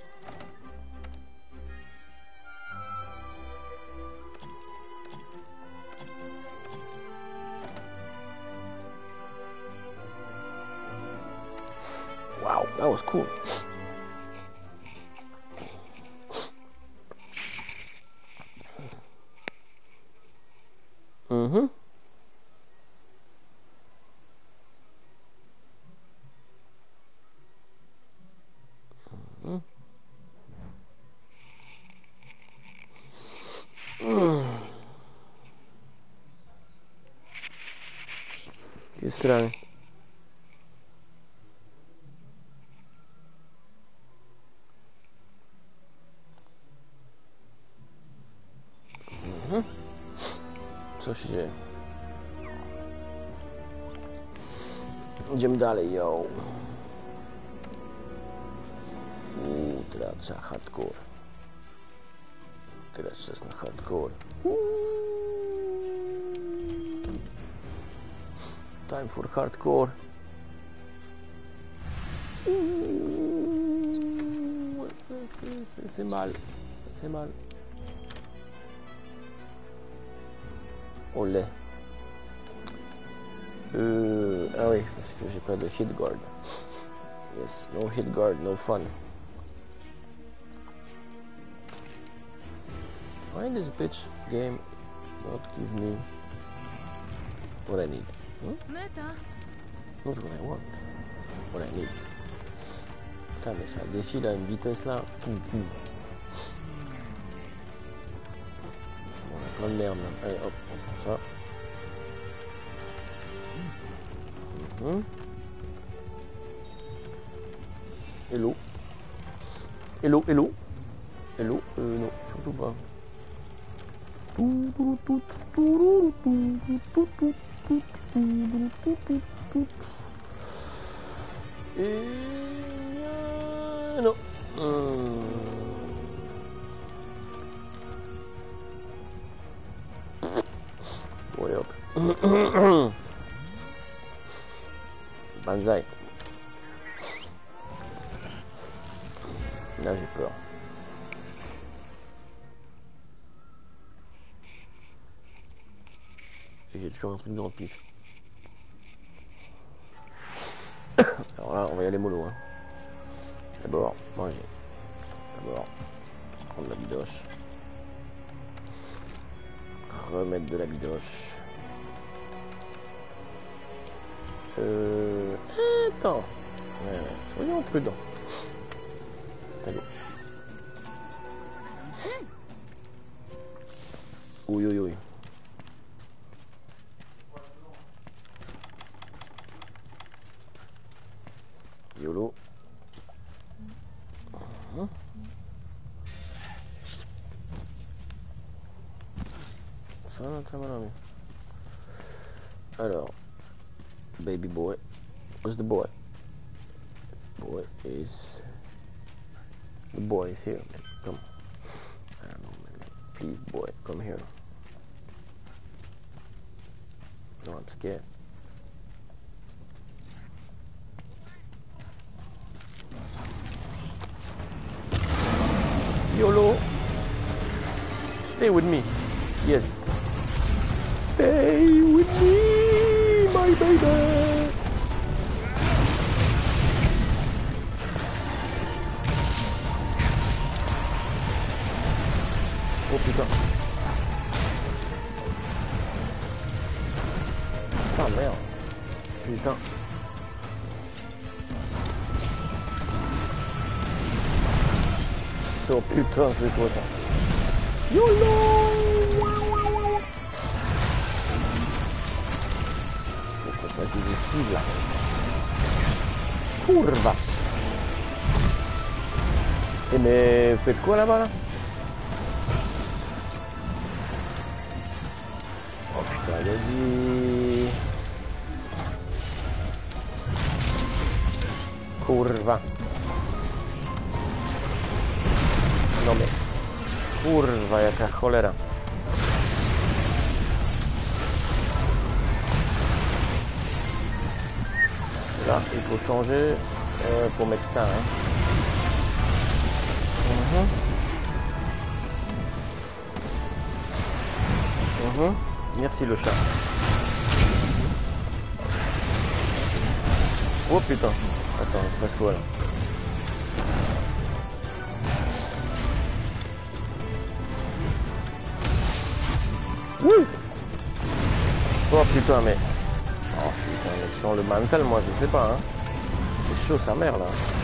Wow, that was cool. Mm-hmm. Che strano. Co się dzieje? Idziemy dalej, yo. Teraz za hardcore. Teraz czas na hardcore. Time for hardcore. C'est mal. C'est mal. Olé. Ah oui, parce que j'ai pas de hit guard. Yes, no hit guard, no fun. Why this bitch game not give me what I need? Not what I want. What I need. Putain, mais ça défile à une vitesse là. Bon, on a plein de merde là. Allez hop, on prend ça. Hello. Hello, hello. Hello, non, surtout pas. Et non. Ouais, hop. Banzai. Là, j'ai peur. J'ai toujours un truc dans le pif. Alors là, on va y aller mollo. Hein. D'abord, manger. D'abord, prendre la bidoche. Remettre de la bidoche. Attends. Soyons prudents. Allez. Oui, oui, oui. YOLO. Ça va très mal ami. Alors, baby boy. Where's the boy? Boy is... The boy is here, man. Come. I don't know, man. Please, boy, come here. No, I'm scared. YOLO. Stay with me. Yes. Stay with me, my baby. Oh putain. Putain merde. Putain. Oh putain, c'est quoi ça? YOLO. Faut qu'on fasse des esquives là. Curva. Et mais faites quoi là-bas là? Oh putain, vas-y. Kurwa. No mais. Kurwa, jaka cholera. Là, il faut changer pour mettre ça. Hein. Merci le chat. Oh putain. Attends, il se passe quoi là? Ouh. Oh putain, mais... Oh putain, mais sur le mental, moi je sais pas, hein. C'est chaud sa mère là.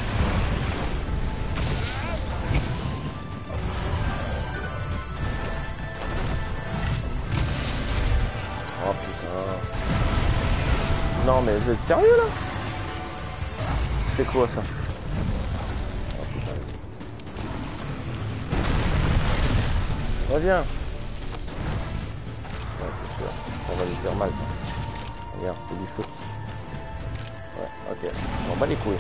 Oh putain. Non mais vous êtes sérieux là? C'est quoi ça? Oh putain. Reviens. Ouais, c'est sûr. Ça va lui faire mal ça. Regarde, c'est du feu. Ouais, ok. On bat les couilles.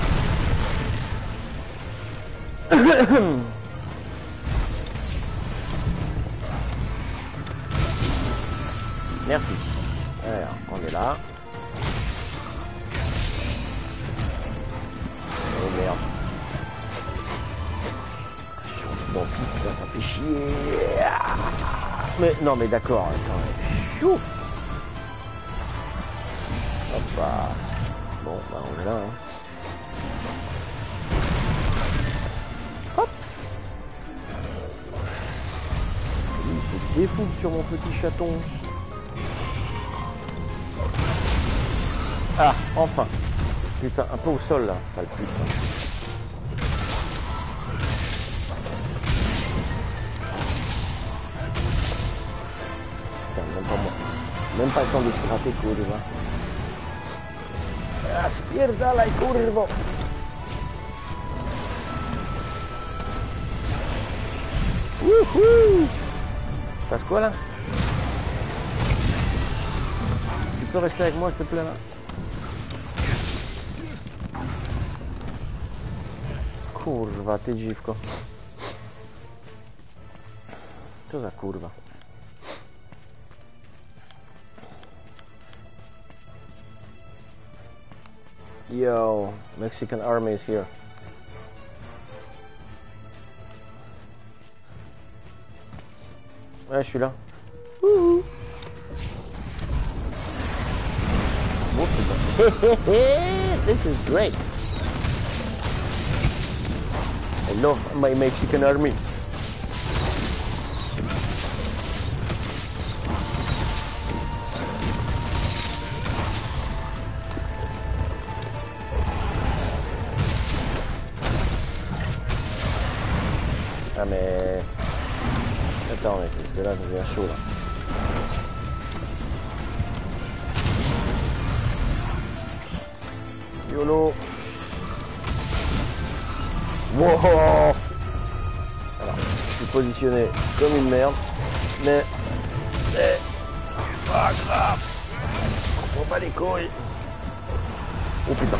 Merci. Alors, on est là. Oh merde. Bon, putain, ça fait chier. Mais non, mais d'accord. Attends. Hop là. Bon, bah on est là. Hein. Hop. Il se défoule sur mon petit chaton. Ah, enfin. Putain, un peu au sol là, sale putain. Putain, même pas moi. Même pas le temps de se gratter curva. Spierda la curvo. Wouhou. Passe quoi là? Tu peux rester avec moi s'il te plaît là? Kurwa, ty dziwko. Co za kurwa? Yo, Mexican army is here. Ouais, je suis là. Wouhou. Oh putain. This is great. I love my Mexican army. Ah mais... Attends, mais parce que là, ça devient chaud là. YOLO. Wow. Alors, je suis positionné comme une merde, mais pas grave. On bat les couilles. Oh putain.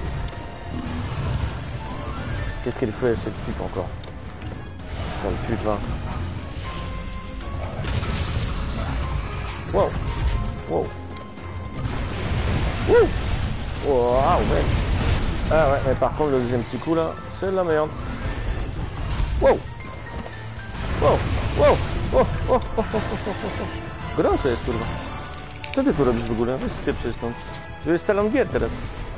Qu'est-ce qu'elle fait cette pute encore? Sale putain. Wow. Wow. Wouh. Wow, ouais. Ah ouais, mais par contre le deuxième petit coup là, c'est de la merde. Wow. Wow. Wow. Oh, oh, oh, oh, oh, oh. Gra co jest kurwa? Co ty tu robisz w ogóle? Weź spieprzeć stąd. To jest salon gier teraz.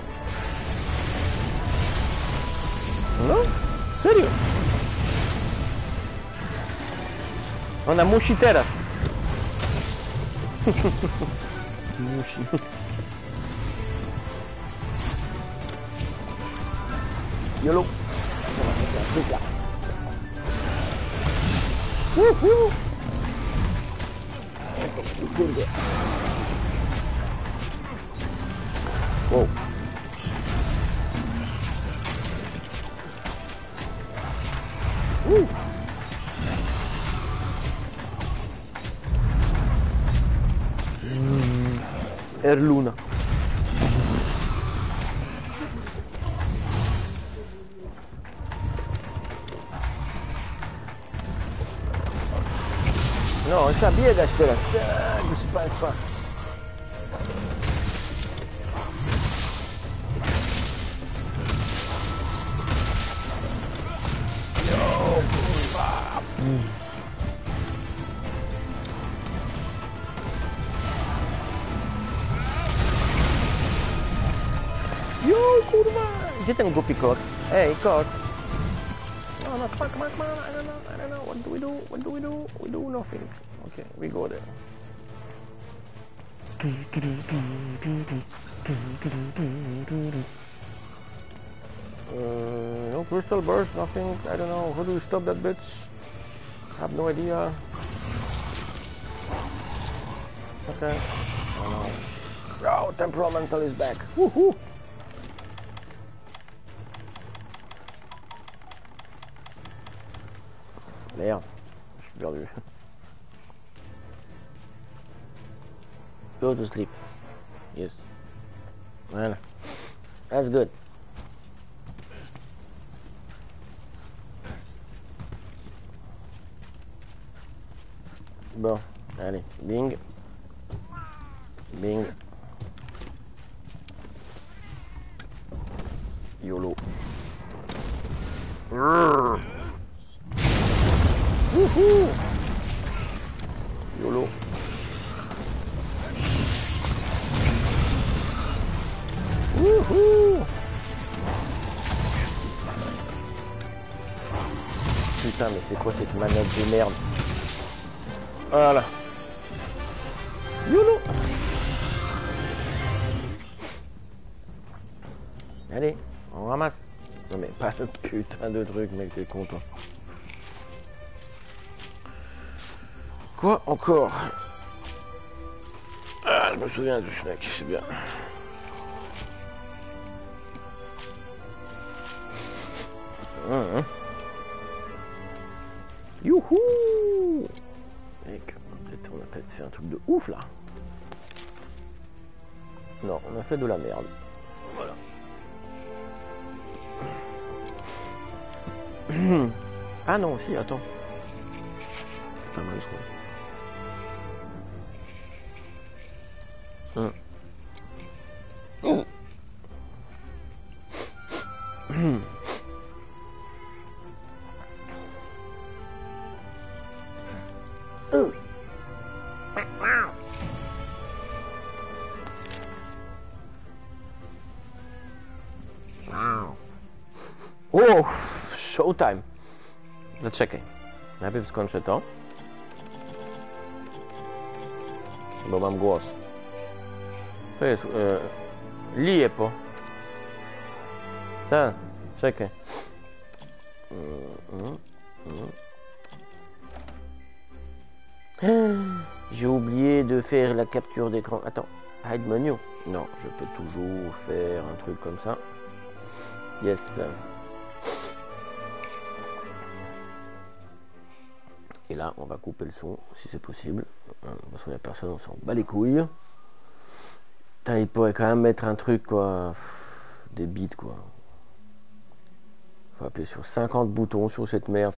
No? Serio? Ona musi teraz. Musi. YOLO. Kurde. Wow. Erluna. No, šta bjegaš teraz? Kako si pa. Jo, kurwa! Gdzie ten głupi kot? Ej, kot! No, come on, I don't know, what do we do? We do nothing. Okay, we go there. No crystal burst, nothing, I don't know, how do you stop that bitch? I have no idea. Okay, oh no. Oh, temperamental is back, woohoo! Merde, je suis perdu. Go to sleep. Yes. Voilà. That's good. Bon, allez, bing. Bing. YOLO. Wouhou! YOLO. Wouhou! Putain, mais c'est quoi cette manette de merde? Voilà. YOLO! Allez, on ramasse. Non mais pas ce putain de truc, mec, t'es con toi. Quoi encore? Ah, je me souviens de ce mec, c'est bien. Youhou! Mec, peut-être on a peut-être fait un truc de ouf là. Non, on a fait de la merde. Voilà. Ah non, si, attends. C'est pas mal, je crois. Oh, showtime. Zaczekaj. Najpierw skończę to. Bo mam głos. To jest Liepo. Ça, czekaj. J'ai oublié de faire la capture d'écran. Attends, hide menu. Non, je peux toujours faire un truc comme ça. Yes. Et là, on va couper le son, si c'est possible. Parce que la personne, on s'en bat les couilles. Putain, il pourrait quand même mettre un truc, quoi. Des bits, quoi. Faut appuyer sur 50 boutons sur cette merde.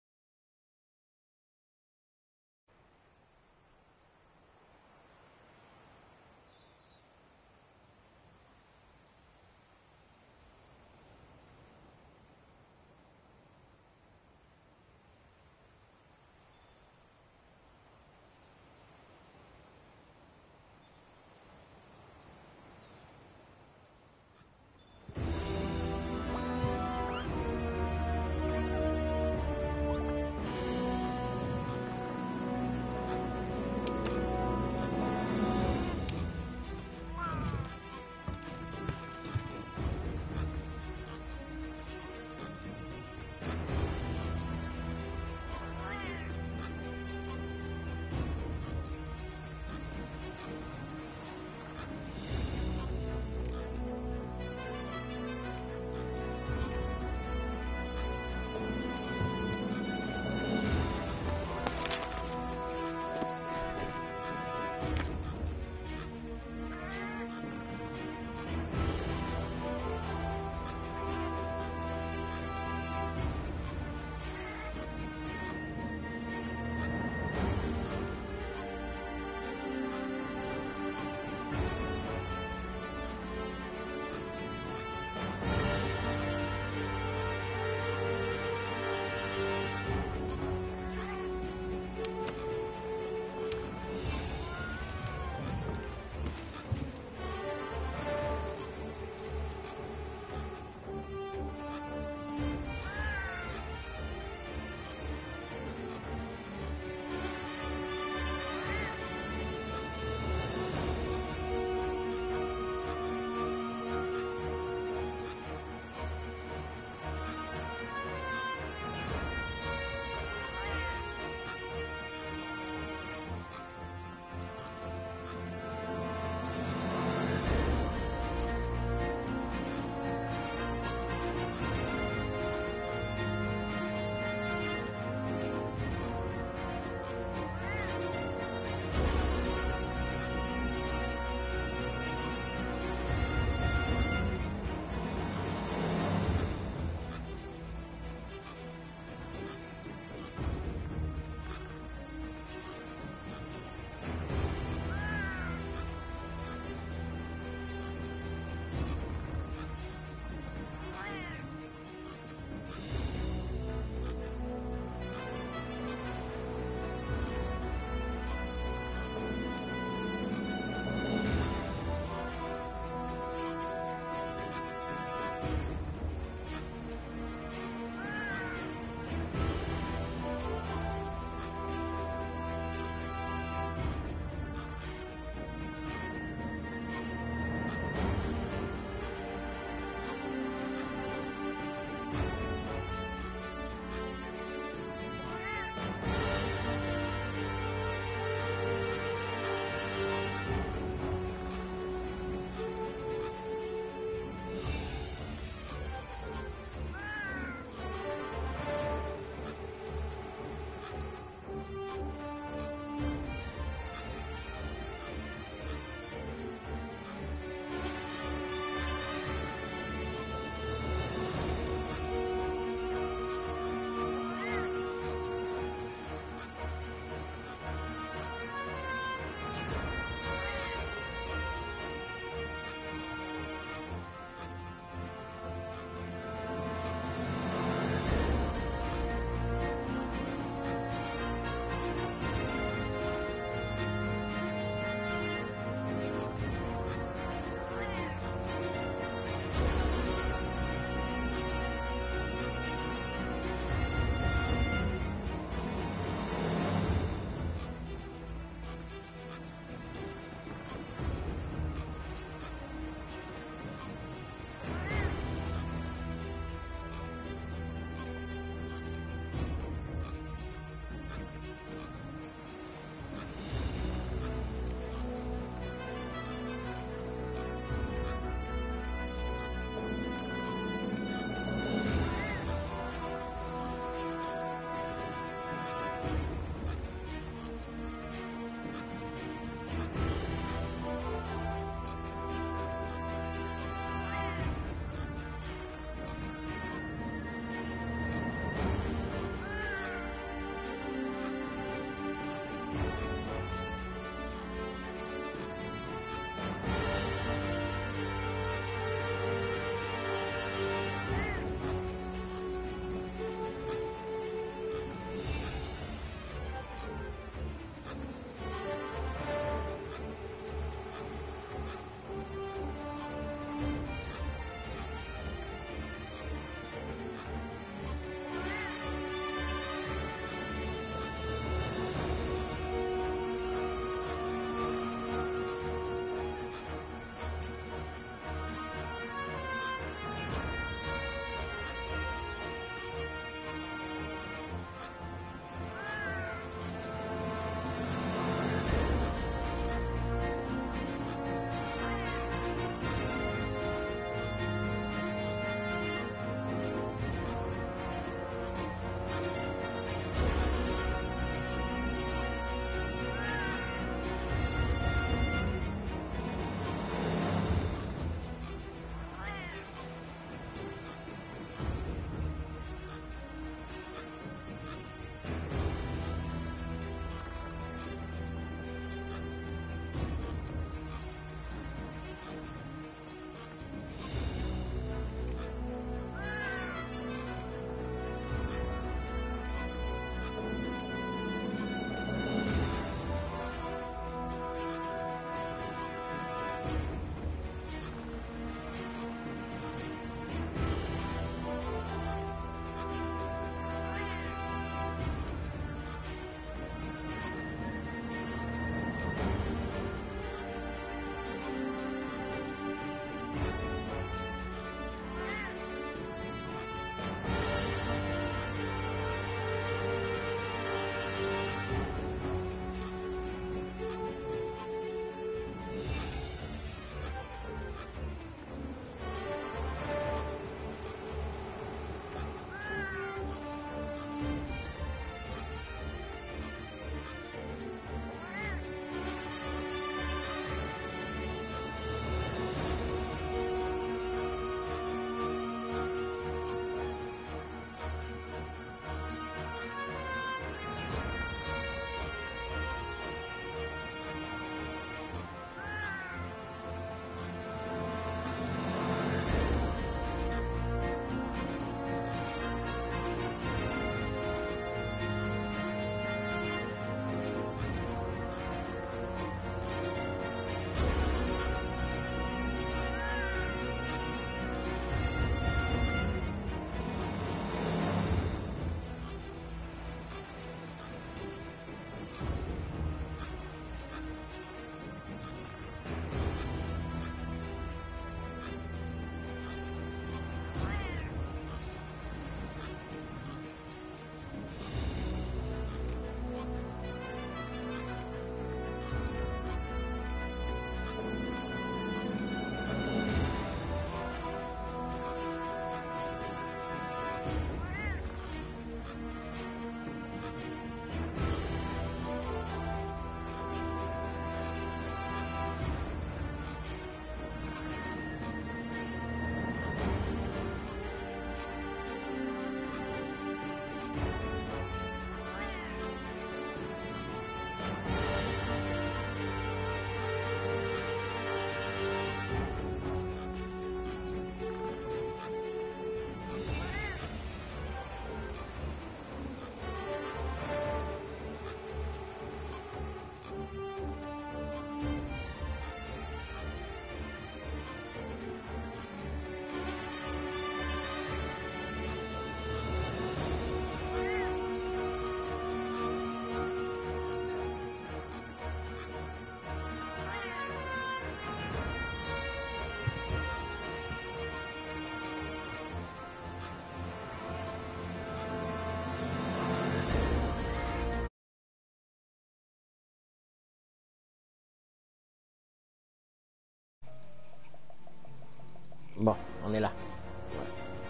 Bon, on est là. Ouais.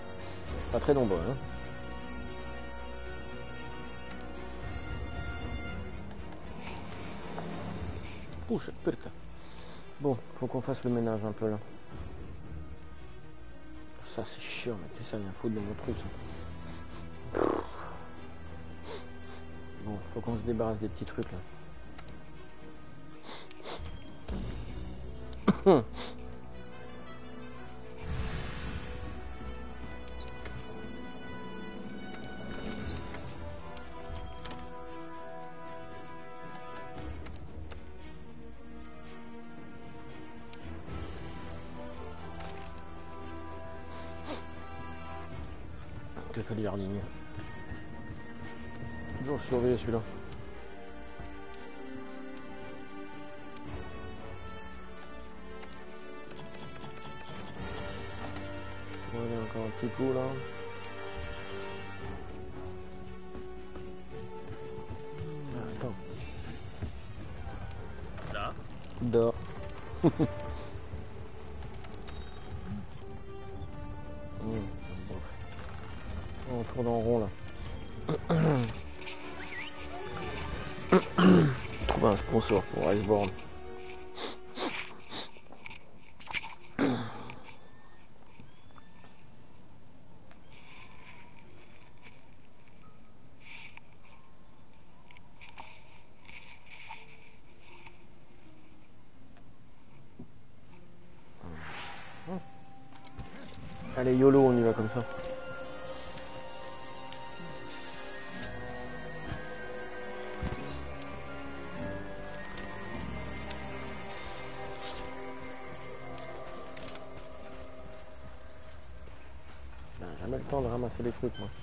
Pas très nombreux, hein. Puxa, putain. Bon, faut qu'on fasse le ménage un peu là. Ça c'est chiant, mais qu'est-ce que ça vient foutre de mon truc ça. Bon, faut qu'on se débarrasse des petits trucs là. Que fait le jardinier. Toujours surveiller celui-là. Voilà, encore un petit coup là. Ah, attends. Là. Dors. On tourne en rond là. Trouver un sponsor pour Iceborne. Allez, YOLO, on y va comme ça. le temps de ramasser les trucs, moi.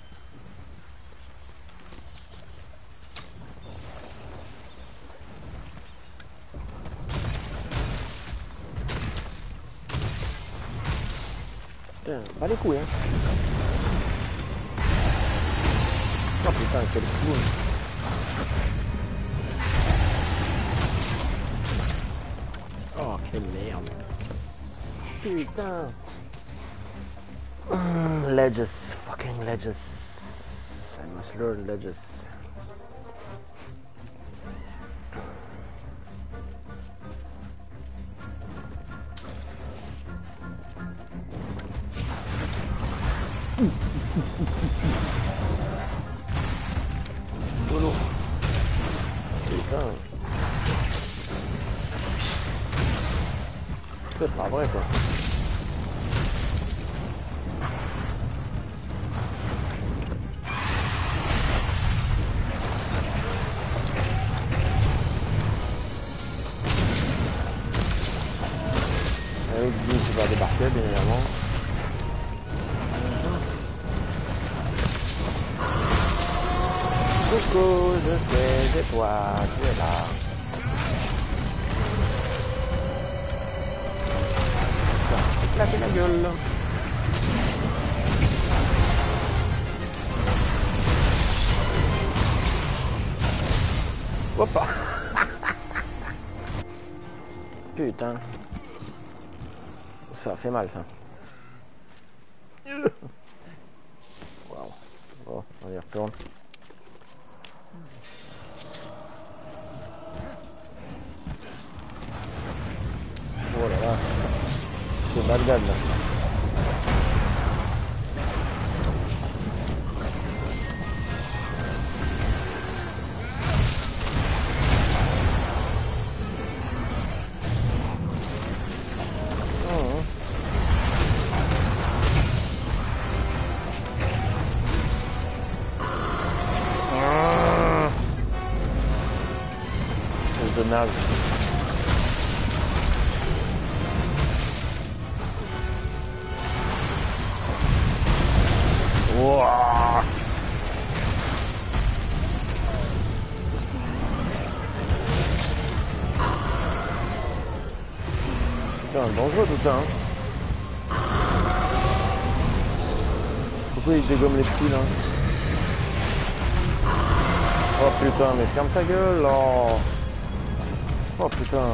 Putain, pas les couilles, hein. Oh putain, quel clown. Oh, quelle merde. Putain. Ledges, fucking ledges. I must learn ledges. Solo. Putain. C'est pas vrai, quoi. Avec lui qui va débarquer, bien évidemment. Coucou, je sais, c'est toi, tu es là. Éclater la gueule. Hoppa. Putain. Ça fait mal, ça. Waouh. Bon, on y retourne. Oh là là. C'est Bagdad, là. De naze. Wouah. Putain, dangereux tout ça, hein. Pourquoi il dégomme les petits là? Oh putain, mais ferme ta gueule là. Oh putain.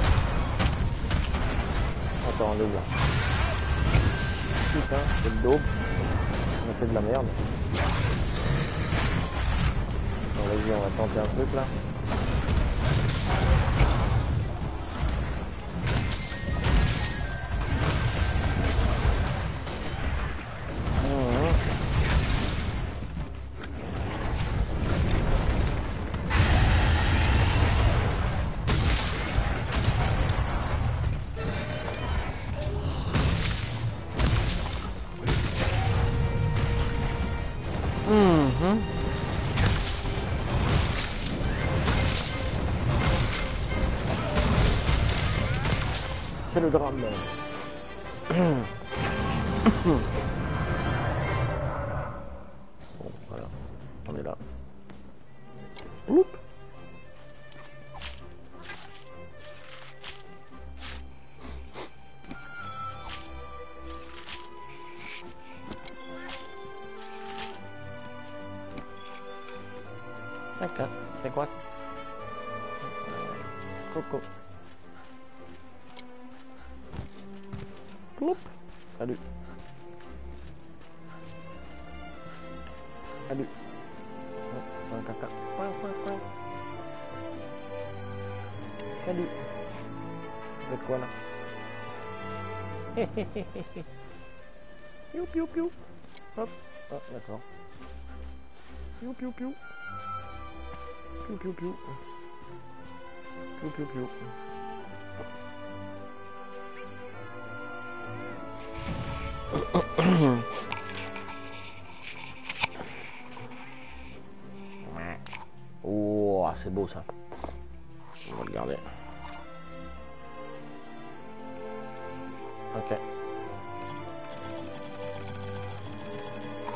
Attends, les gars. Putain, c'est le daube. On a fait de la merde. Bon, vas-y, on va tenter un truc là. C'est le drame. Bon, voilà, on est là. Oup. D'accord, c'est quoi? Coco. Ploup. Salut. Salut. Oh, un caca. Salut. Vous êtes quoi là? Piou piou piou. Hop. Oh, d'accord. Piou piou piou. Piou piou piou. Piou piou piou. Oh, c'est beau ça. On va regarder. Ok.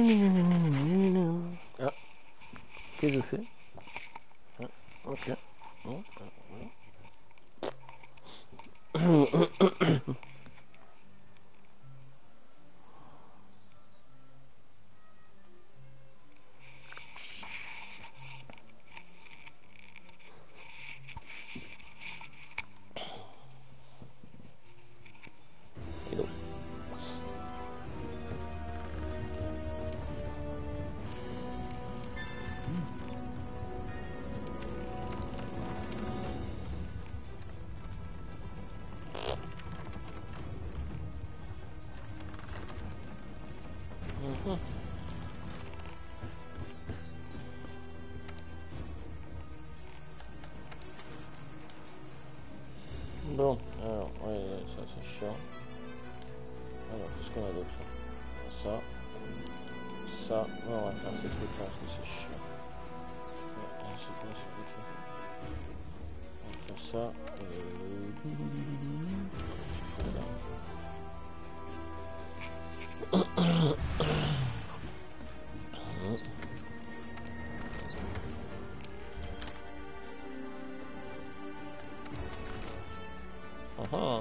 Ah, qu'est-ce que c'est? Ah, ok. Hello. Bon, alors, ouais, ça c'est chiant. Alors, qu'est-ce qu'on a d'autre là? Ça, on va faire ces trucs là parce que c'est chiant. Ouais, c'est quoi ce truc là? On va faire ça. Voilà.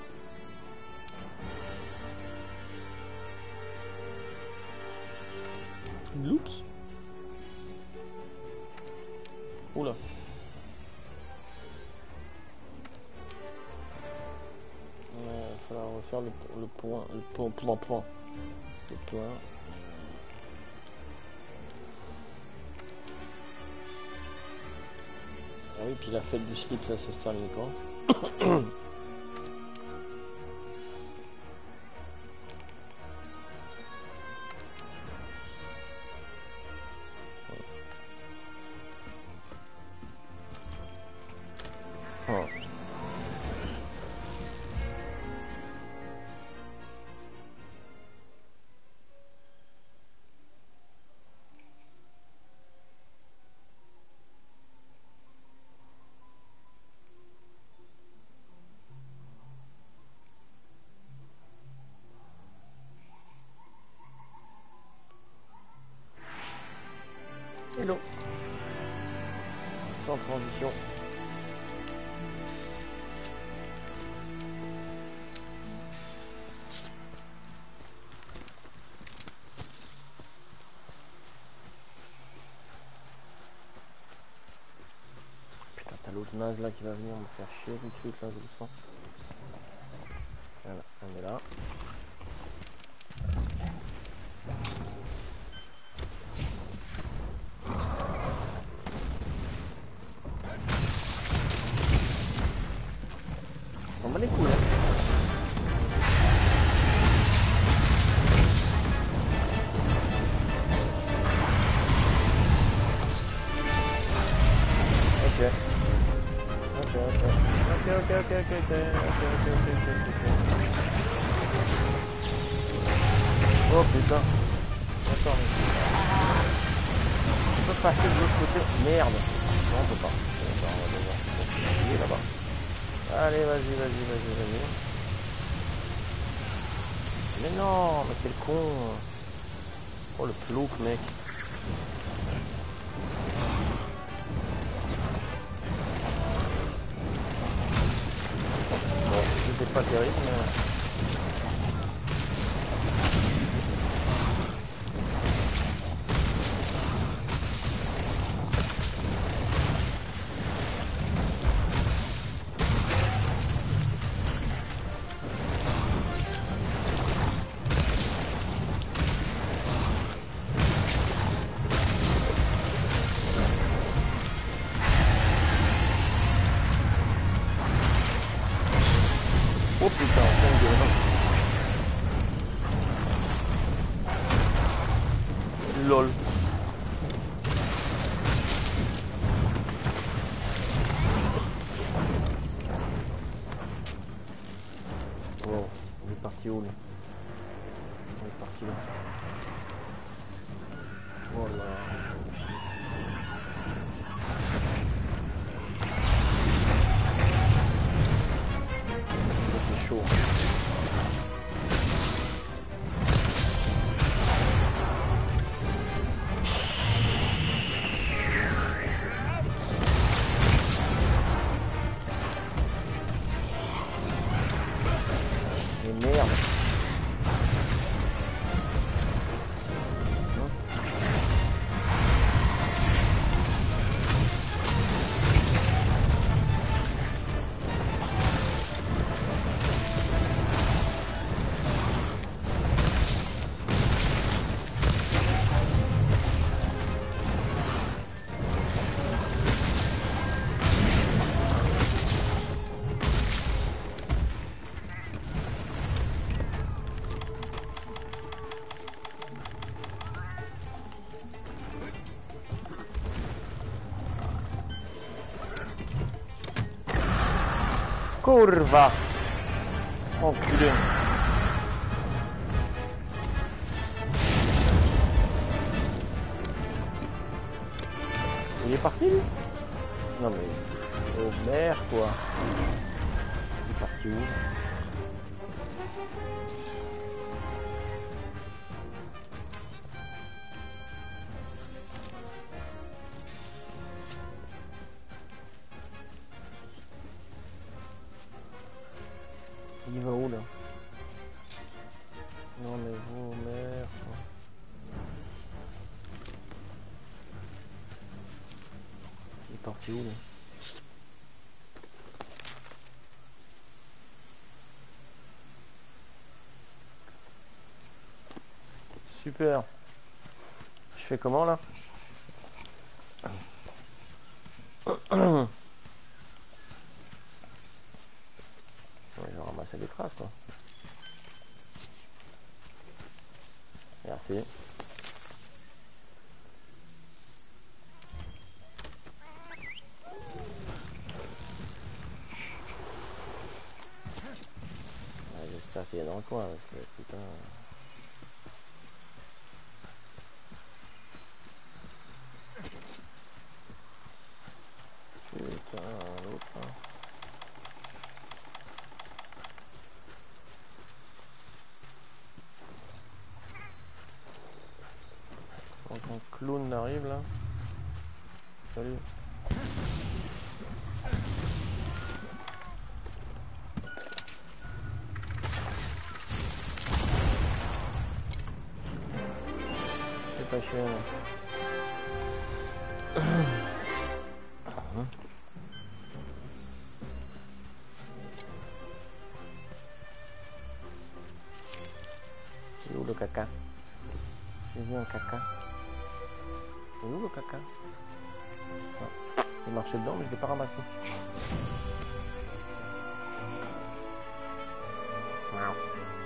Oups. Oula. Il va falloir refaire le point. Le point. Le point. Ah oui, puis la fête du slip, là, ça se termine quand? Hello. Sans transition. Putain, t'as l'autre naze là qui va venir me faire chier tout de suite là, je le sens. Voilà, on est là. On va les couilles, hein. Ok. Oh putain. Attends, on peut passer de l'autre côté. Merde. Non, on peut pas. On va devoir continuer là-bas. Allez, vas-y. Mais non, mais quel con. Oh le plouc, mec. Bon, c'était pas terrible, mais... Oh putain, on fait une gueule. LOL. Bon, il est parti où lui? Il est parti là. Voilà. C'est chaud. Kurva! Enculé. Il est parti lui? Non mais... Oh merde quoi. Il est parti où? Il va où là? Non mais vous merde. Il est parti où là? Super. Je fais comment là? Ouais, je vais ramasser des traces quoi. Merci. Ouais, j'espère qu'il est dans le coin parce que putain. Putain, l'autre. Hein. Quand un clown arrive là. Salut. C'est pas chiant. C'est où le caca? J'ai vu un caca. C'est où le caca? Ah, il marchait dedans mais je l'ai pas ramassé. Wow.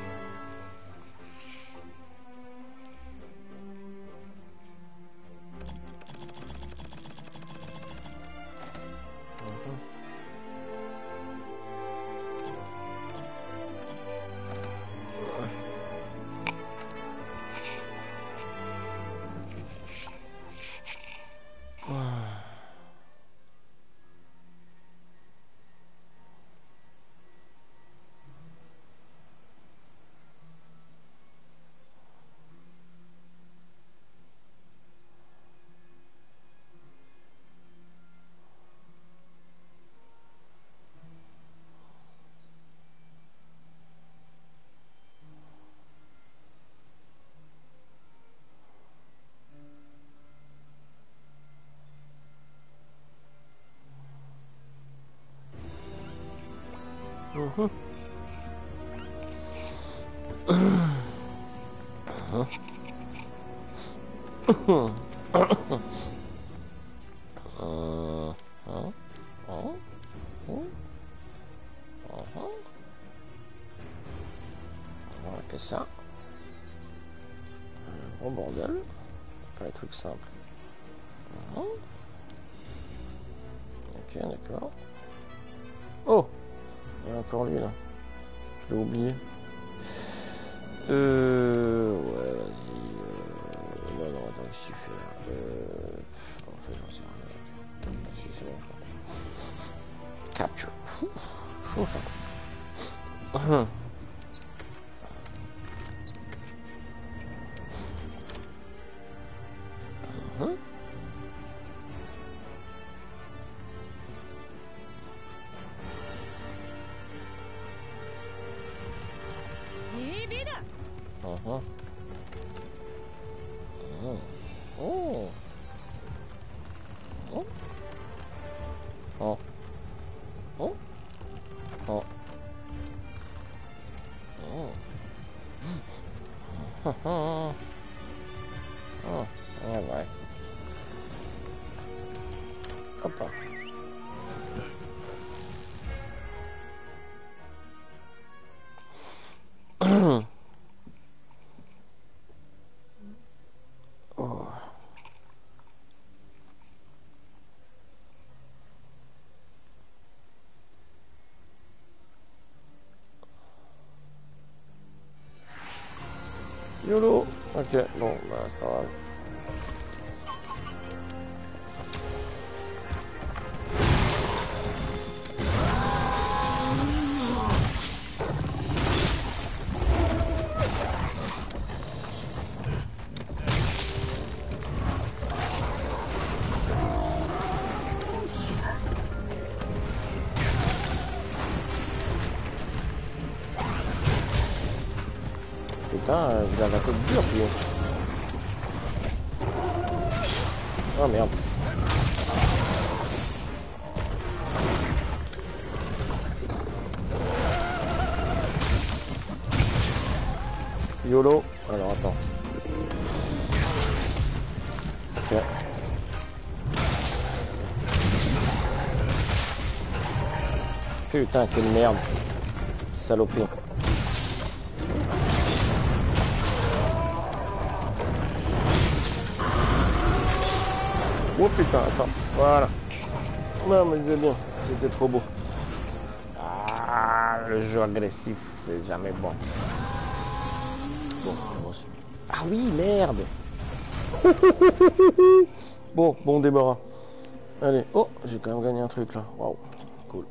Que ça. Bon bordel. Pas les trucs simples. Ok, d'accord. Oh! Il y a encore lui là. Je l'ai oublié. Ouais, vas-y. Non, non, attends, qu'est-ce que tu fais là? En fait, j'en sais rien. Vas-y, c'est bon, je crois. Capture. Chaud ça. Ouais. Hop là. Oh. YOLO. Ok, bon, bah c'est pas grave. Putain, il a la tête dure, lui. Oh merde. YOLO. Alors attends. Ok. Putain, quelle merde. Saloperie. Oh putain, attends. Voilà. Non mais c'est bon. C'était trop beau. Ah, le jeu agressif, c'est jamais bon. Bon, ah oui, merde. Bon, bon débarras. Allez, oh, j'ai quand même gagné un truc là. Waouh, cool.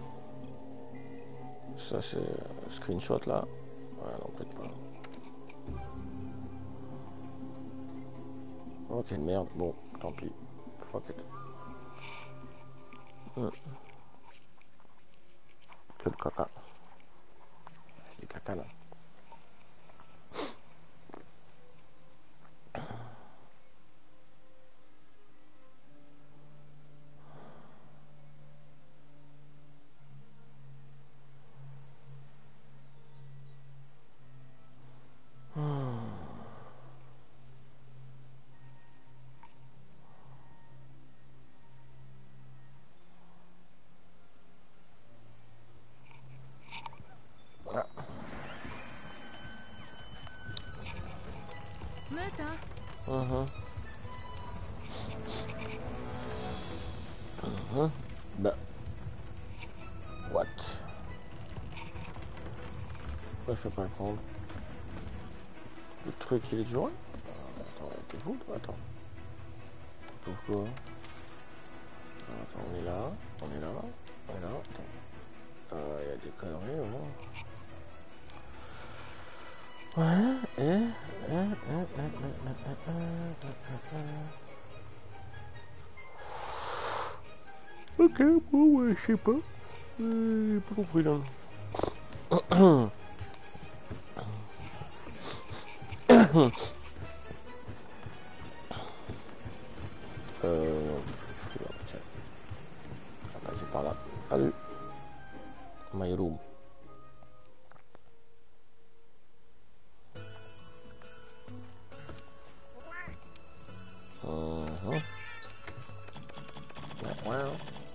Ça c'est screenshot là. Ouais, non, peut-être pas. Oh, quelle merde. Bon, tant pis. Fuck it. Quel caca. C'est caca là. Ah. Bah. What? Pourquoi je peux pas le prendre? Le truc il est toujours là? Attends, t'es fou toi? Attends. Pourquoi? Attends, on est là, on est là, on est là, attends. Il y a des conneries au moins. Ouais, ok, bon, ouais, je sais pas. J'ai pas compris là. On va passer par là. Salut. My room. Wow.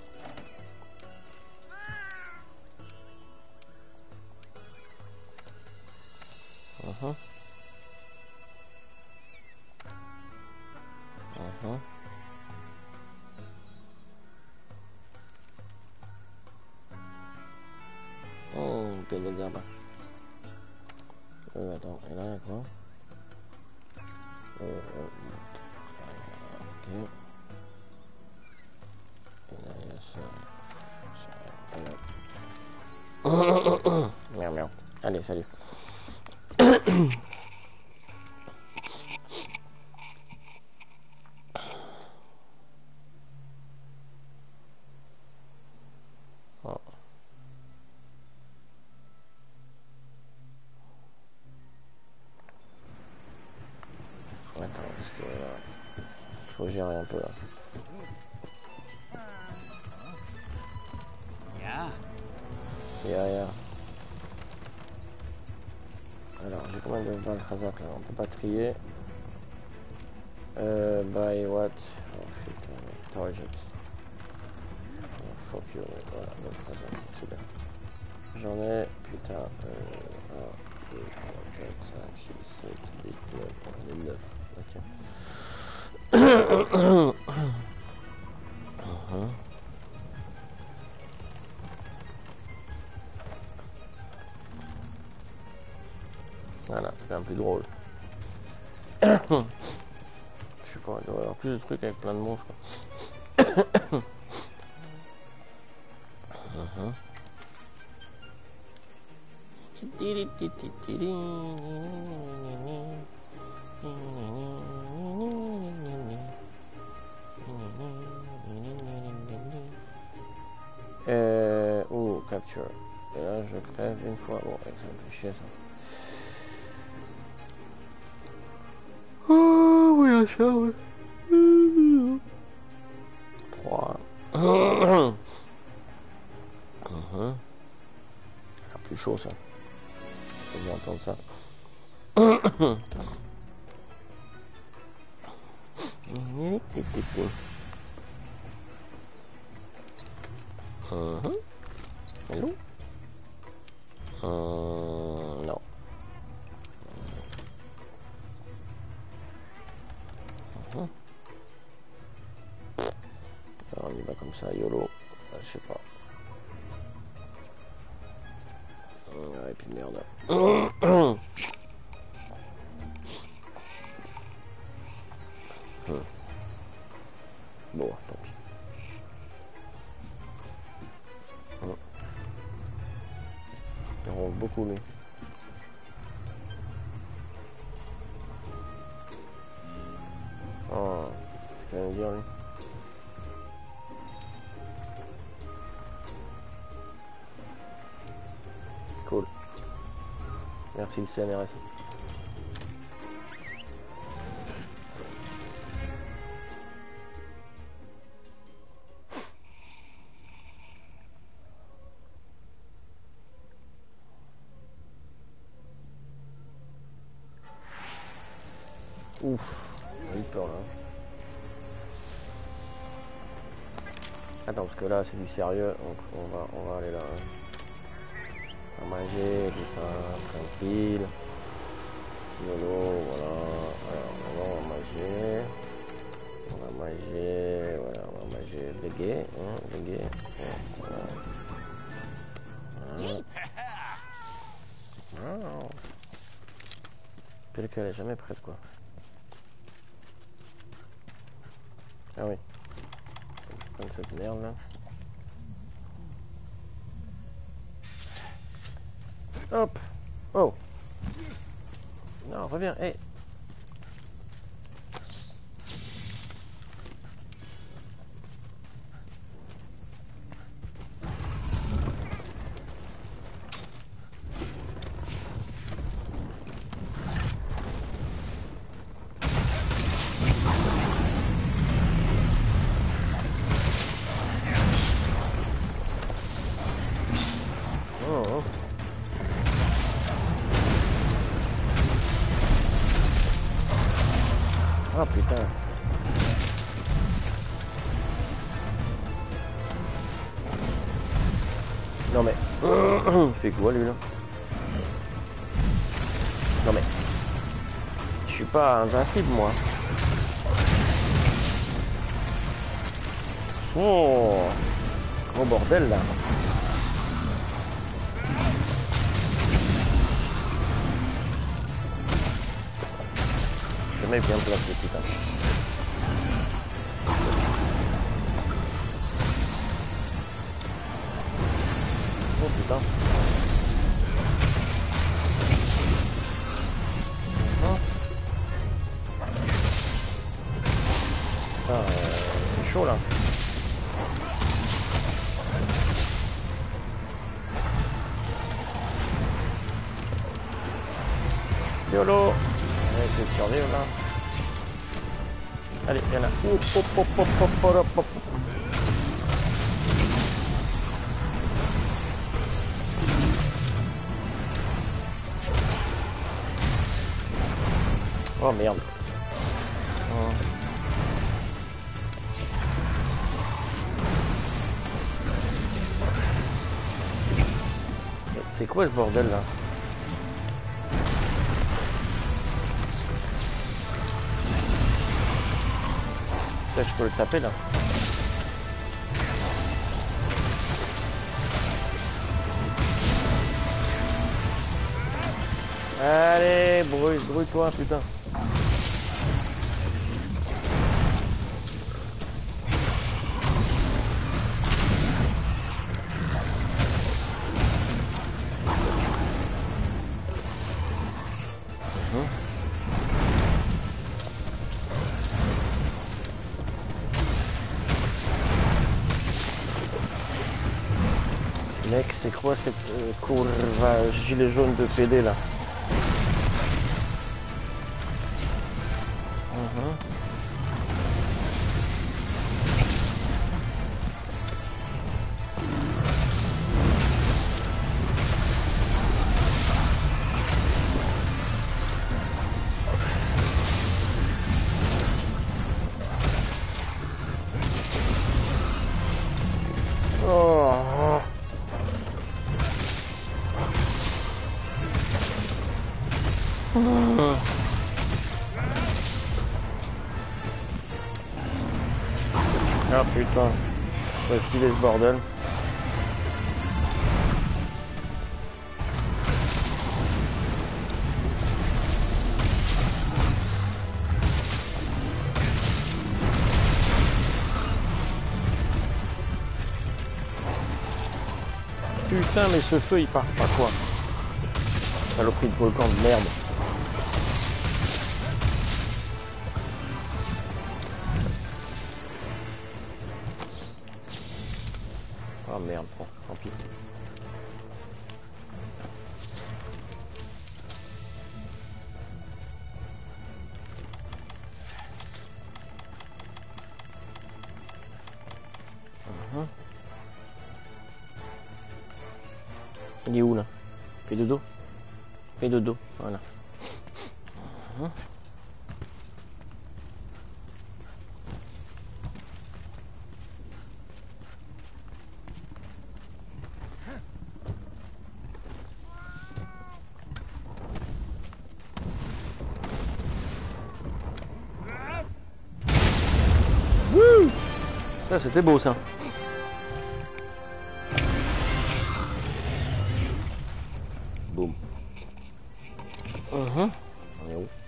Oh, pelo d'herbe. Attends, et là, il y a quoi? Ok. Et là, il y a ça. Merde, merde. Allez, salut. Oh. Attends, parce que faut gérer un peu là. Yeah. Alors, j'ai combien de balles Khazak là? On peut pas trier. By what? Oh putain, target. Oh, fuck you, voilà, donc Khazak, c'est bien. J'en ai, putain, 1, 2, 3, 4, 5, 6, 7, 8, 9, on est 9, ok. Voilà, c'est quand même plus drôle. truc avec plein de monstres. Oh, capture. Et là, je crève une fois. Bon, ça me fait chier ça. Oh, oui, la chat, ouais. 3. Plus chaud ça. Faut bien entendre ça. Hello? Non. Alors, on y va comme ça, YOLO. Je sais pas. Et puis merde. Bon, tant pis. Il ronfle beaucoup lui. Oh, qu'est-ce qu'il vient de dire lui? Cool. Merci le CNRS. Ouf, j'ai eu peur là. Attends, parce que là c'est du sérieux, donc on va aller là. On va manger, tout ça, tranquille. YOLO, voilà. Alors, on va manger. On va manger, voilà, on va manger bégué, hein, bégué. Voilà. Voilà. Pile qu'elle est jamais prête quoi. Ah oui. Comme cette merde là. Hop. Oh. Non, reviens. Hey. Oh. Ah putain. Non mais. Il fait quoi lui là? Non mais. Je suis pas invincible moi. Oh. Gros bordel là. Jamais bien placé putain. Oh putain. Oh. Putain, c'est chaud là. YOLO. On va essayer de survivre là. Allez, il y en a. Hop. Oh merde. Oh. C'est quoi ce bordel là? Je peux le taper là. Allez, brouille-toi putain. Mec, c'est quoi cette courva gilet jaune de PD là? Oh. Ah putain, je vais filer ce bordel. Putain, mais ce feu il part pas quoi. Saloperie de volcan de merde. Ah merde, bon, tant pis. Il est où là? Fais dodo. Fais dodo, voilà. Wouh! Ça c'était beau ça. Boum. On est où?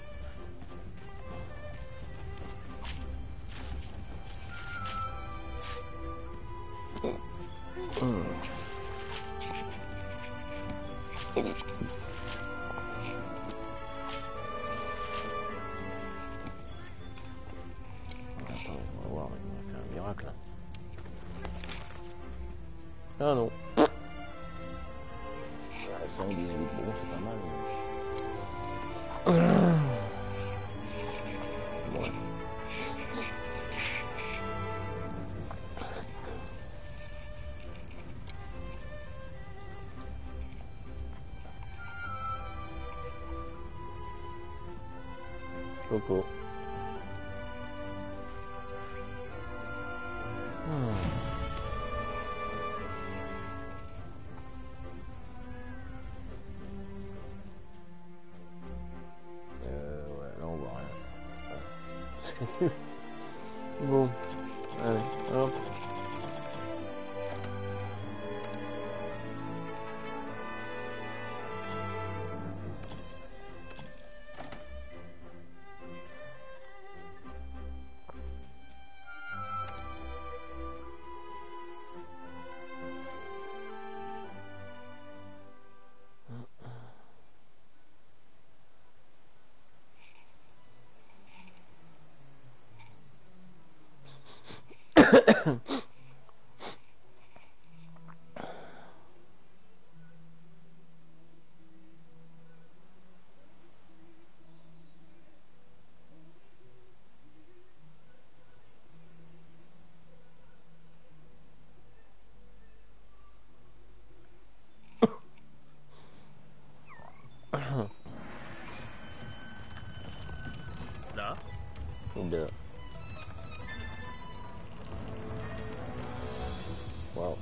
Attends, on va voir, on va faire un miracle là. Ah non. 118, bon c'est pas mal. Ouais. Coco. Ouais, là on voit rien. Bon, allez, hop. Là. De... Wow.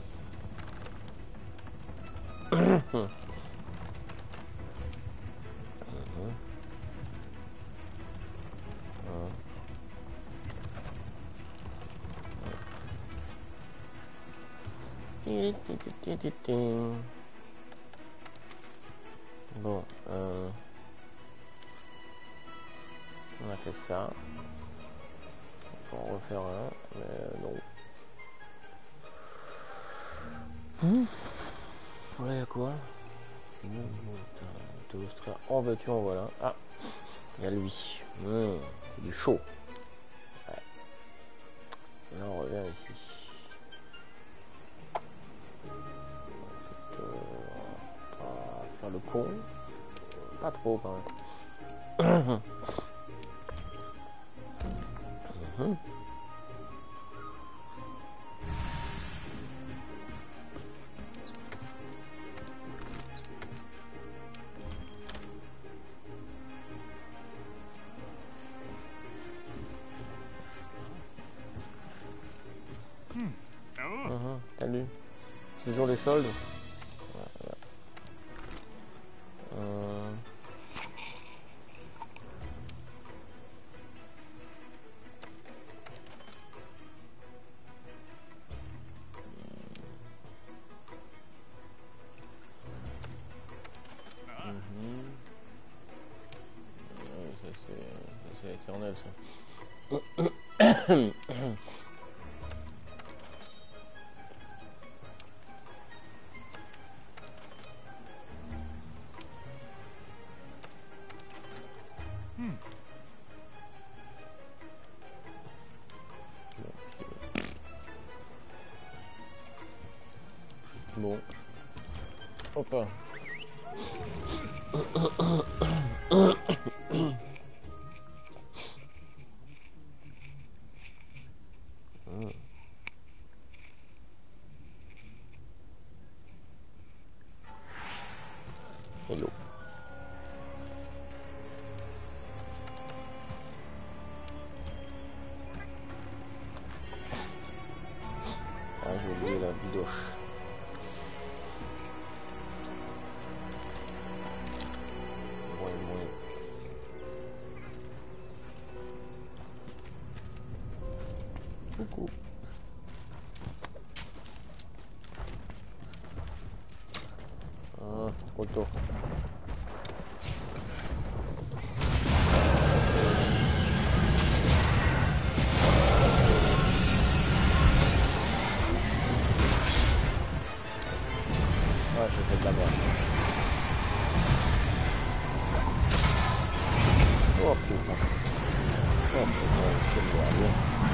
Bon, on a fait ça. On va en refaire un, mais non. Là, il y a quoi? En veux-tu, en voilà. Ah, il y a lui. C'est du chaud. Ouais. Là, on revient ici. le con. Pas trop quand même. Mhm. Salut. C'est toujours les soldes. Voilà. Oui, ça c'est éternel ça. Bon. Hop. Hello. Ah, j'ai oublié la bidoche. Coucou. Ah, trop tôt. Ouais, j'ai fait de la merde. Oh putain. Oh putain, c'est bien.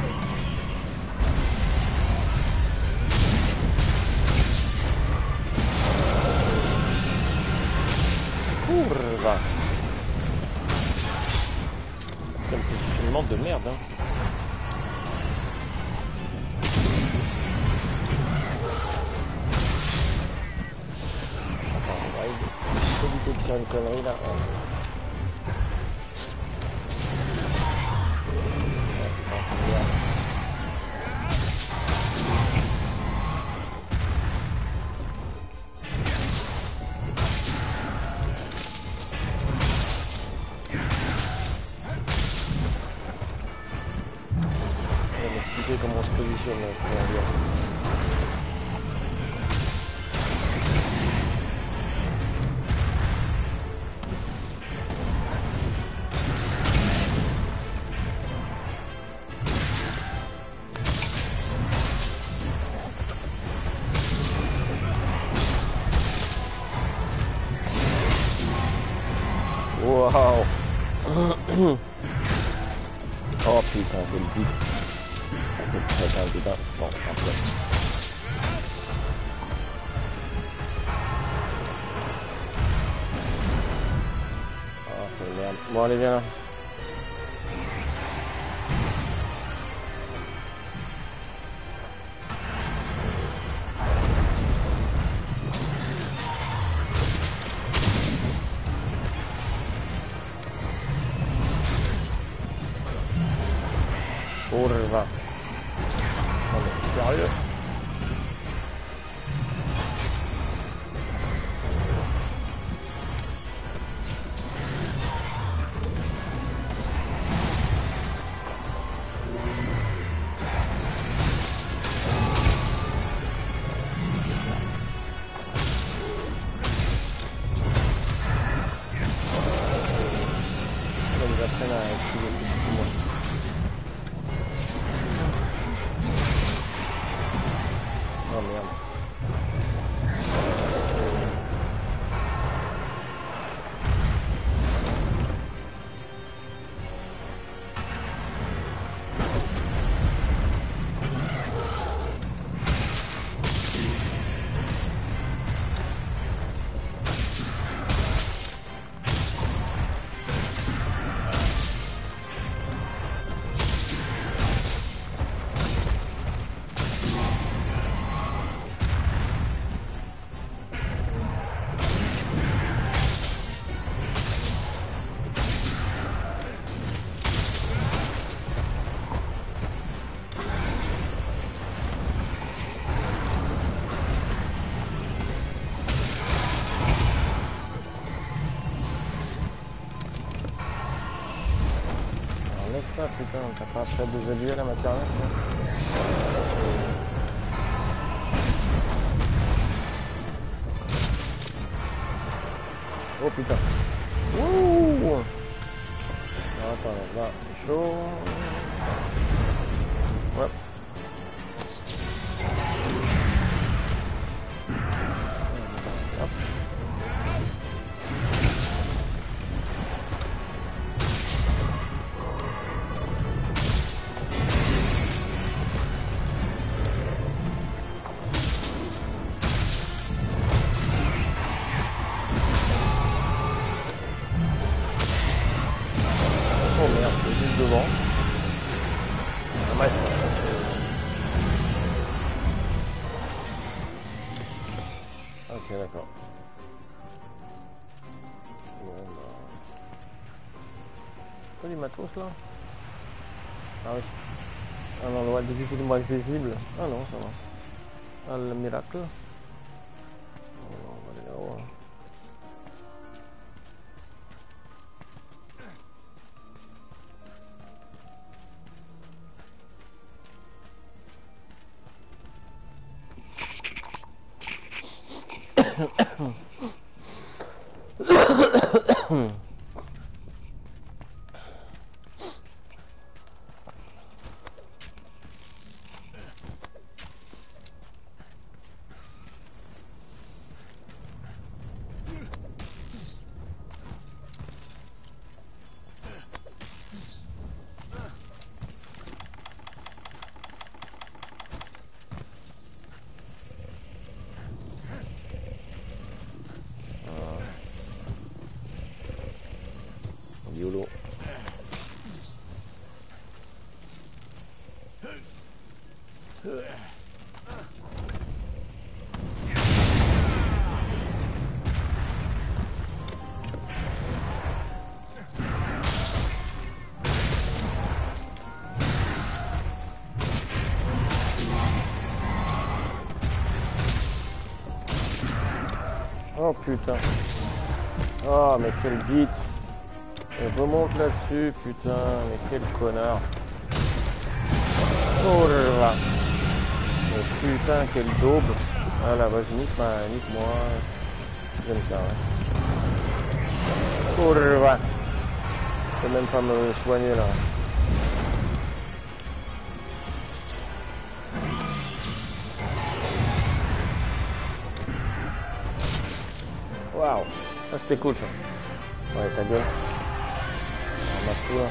Curva. C'est un positionnement de merde, hein. Attends, on va éviter de faire une connerie là. Comment on se positionne pour l'avion. Waouh. Oh putain, quel but. Putain, bon, après. Oh, quelle merde. Bon, allez, viens là. Curva. Sérieux? Ils apprennent à esquiver tout moi. Oh merde. putain, t'as pas après des habits à la maternelle, quoi. Oh putain. Ouh. Attends, là, c'est chaud. Ouais. Hop. Oh merde, c'est juste devant. Ah, bref. Ok, d'accord. Bon, bah... Quoi les matos là? Ah oui. Un endroit difficilement accessible. Ah non, ça va. Ah, le miracle. Oh, on va aller là-haut. Hein. YOLO. Oh putain. Oh mais quel bite. Elle remonte là-dessus, putain, mais quel connard. Oh là là. Mais putain, quel daube. Ah là, vas-y, nique-moi. J'aime ça, ouais. Oh là là. Je peux même pas me soigner là. Waouh. Ça c'était cool ça. Ouais, ta gueule. On a tout là.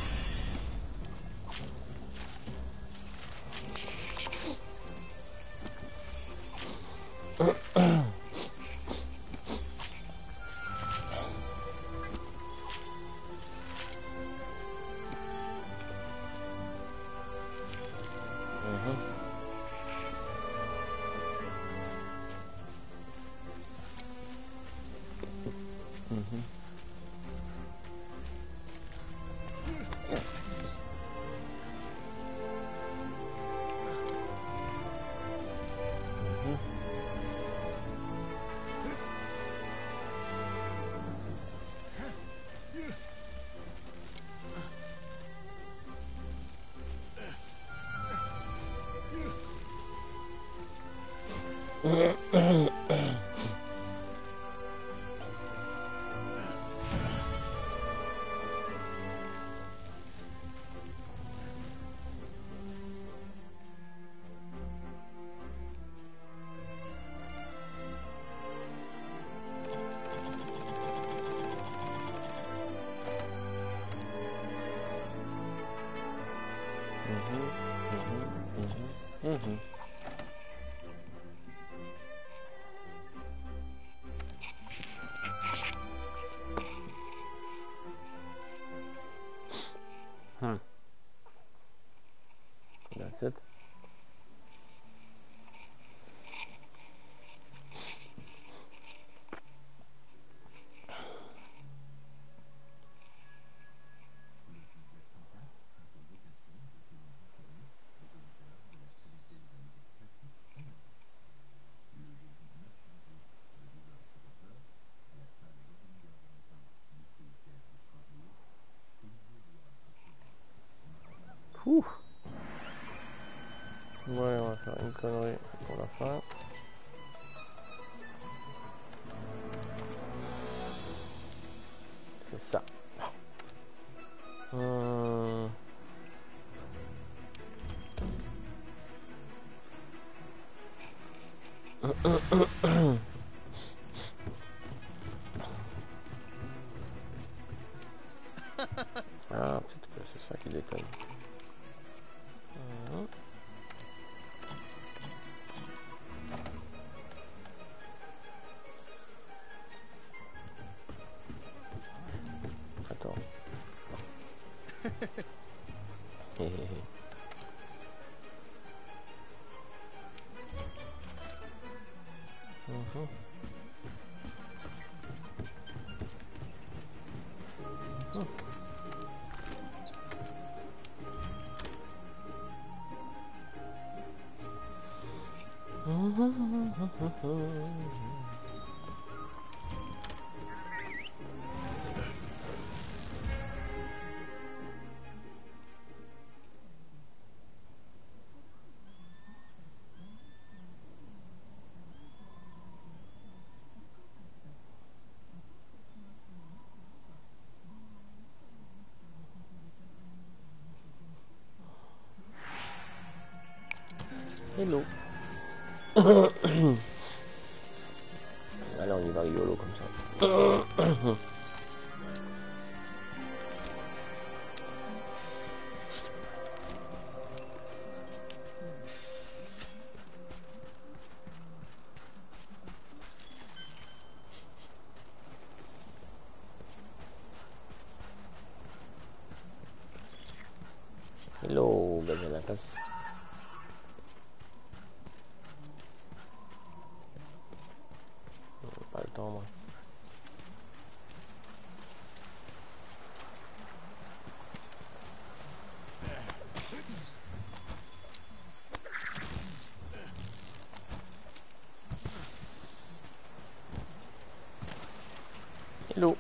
That's it. Ouais, on va faire une connerie pour la fin. C'est ça. Ah, peut-être que c'est ça qui déconne. Attends. Hé hé hé. Hello. Allez, on y va rigolo comme ça. Hello, gagné la tasse. Pas le temps, moi. Hello.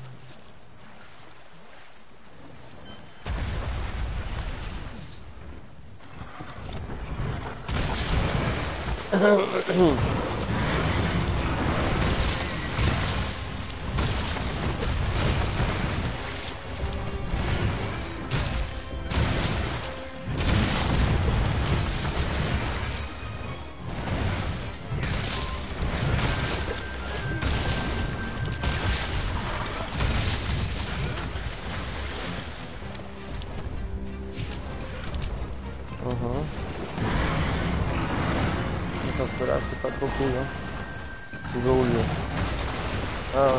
Parce que là, c'est pas trop cool, hein. Toujours au lieu. Ah.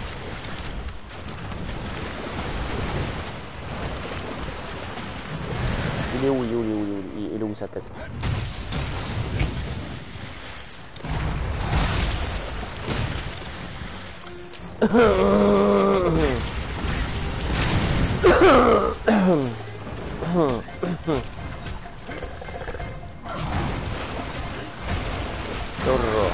Il est où, il est où, il est où, il est où sa tête? Chorro.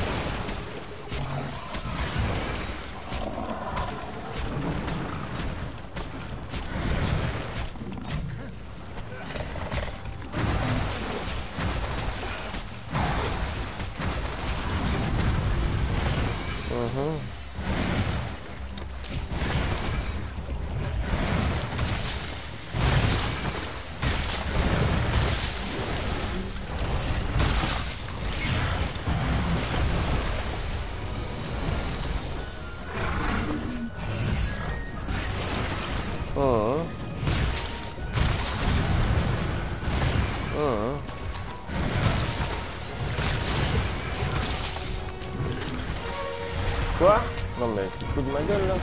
Quoi? Non mais tu te fous de ma gueule là?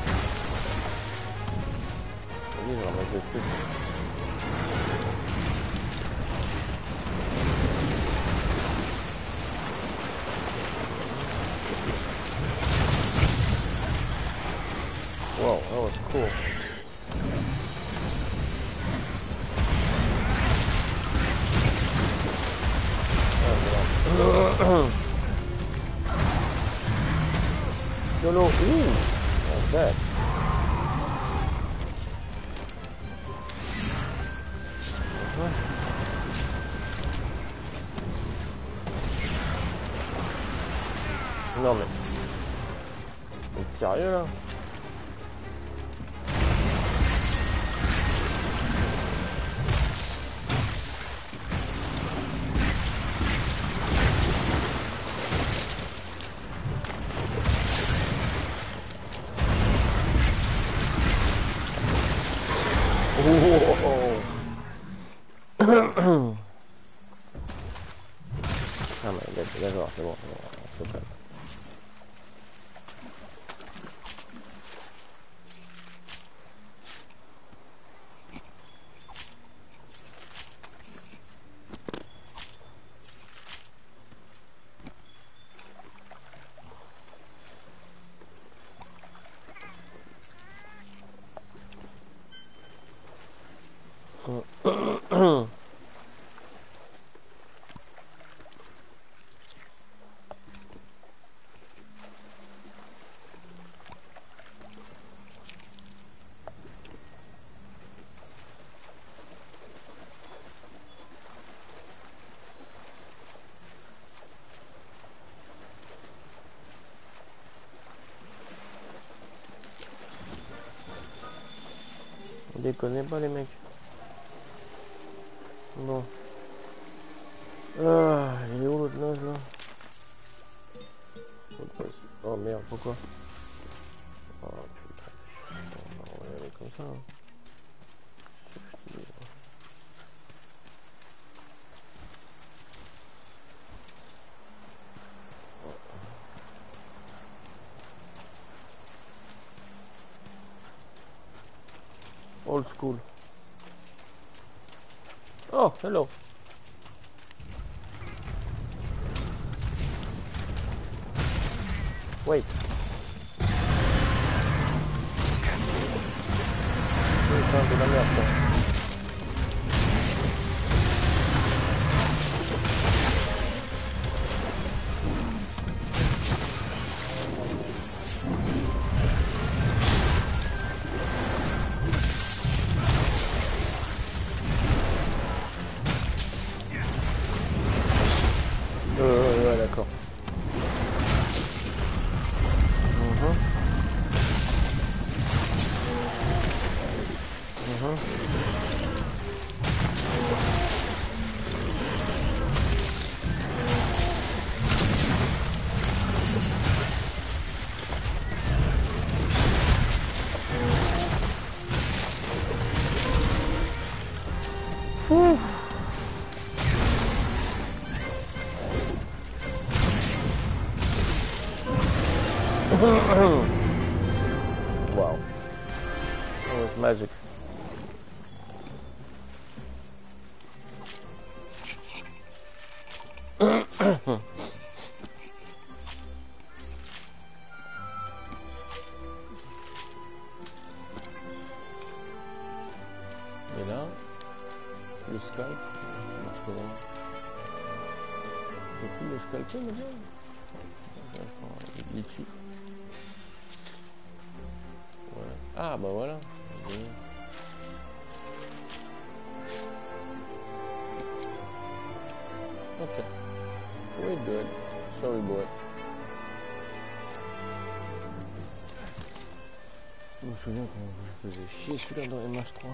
Vas-y, je vais remettre le truc. Wow, that was cool. Yolo, ooh, that's that. Non mais... T'es sérieux là? Oh. Ah mais d'accord, c'est bon, c'est bon. Déconnez pas les mecs. Bon. Ah, il est où l'autre nage là? Oh merde, pourquoi? Oh putain, on va y aller comme ça. Hein. Old school. Oh, hello. Wait. Putain de la merde ça. Ouais, d'accord. Wow. That was magic. Et là, le scalp, marche comment? Je peux plus le scalper, mon gars? Litchi. Ouais. Ah bah voilà. Ok. We're good. Sorry boy. Je me souviens quand je faisais chier celui-là dans MH3.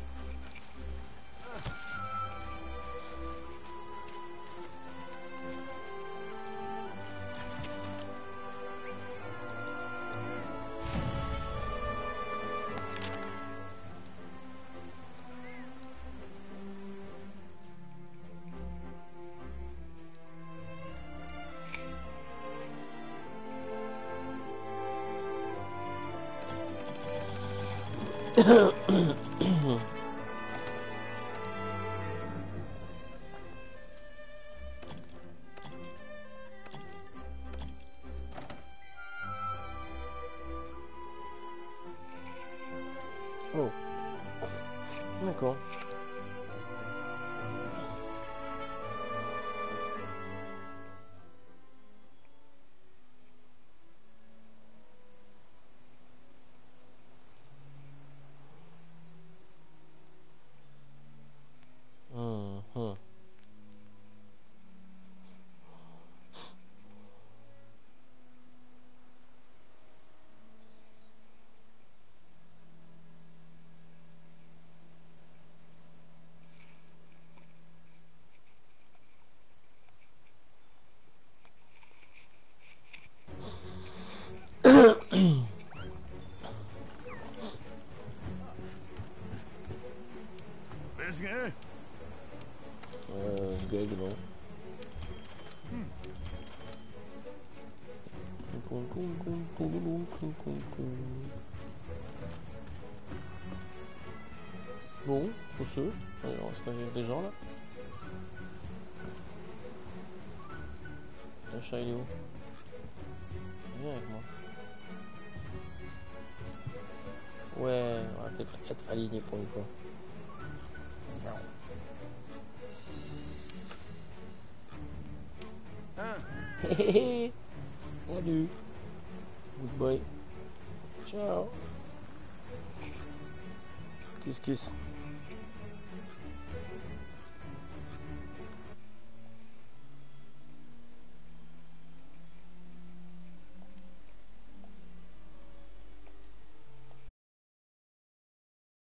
Oh, d'accord. gag, non? Bon, pour ceux, allez, on va se cacher avec des gens là. Le chat il est où? Viens avec moi. Ouais, on va peut-être être aligné pour une fois. Hehehe. Salut. Good boy. Ciao. Kiss kiss.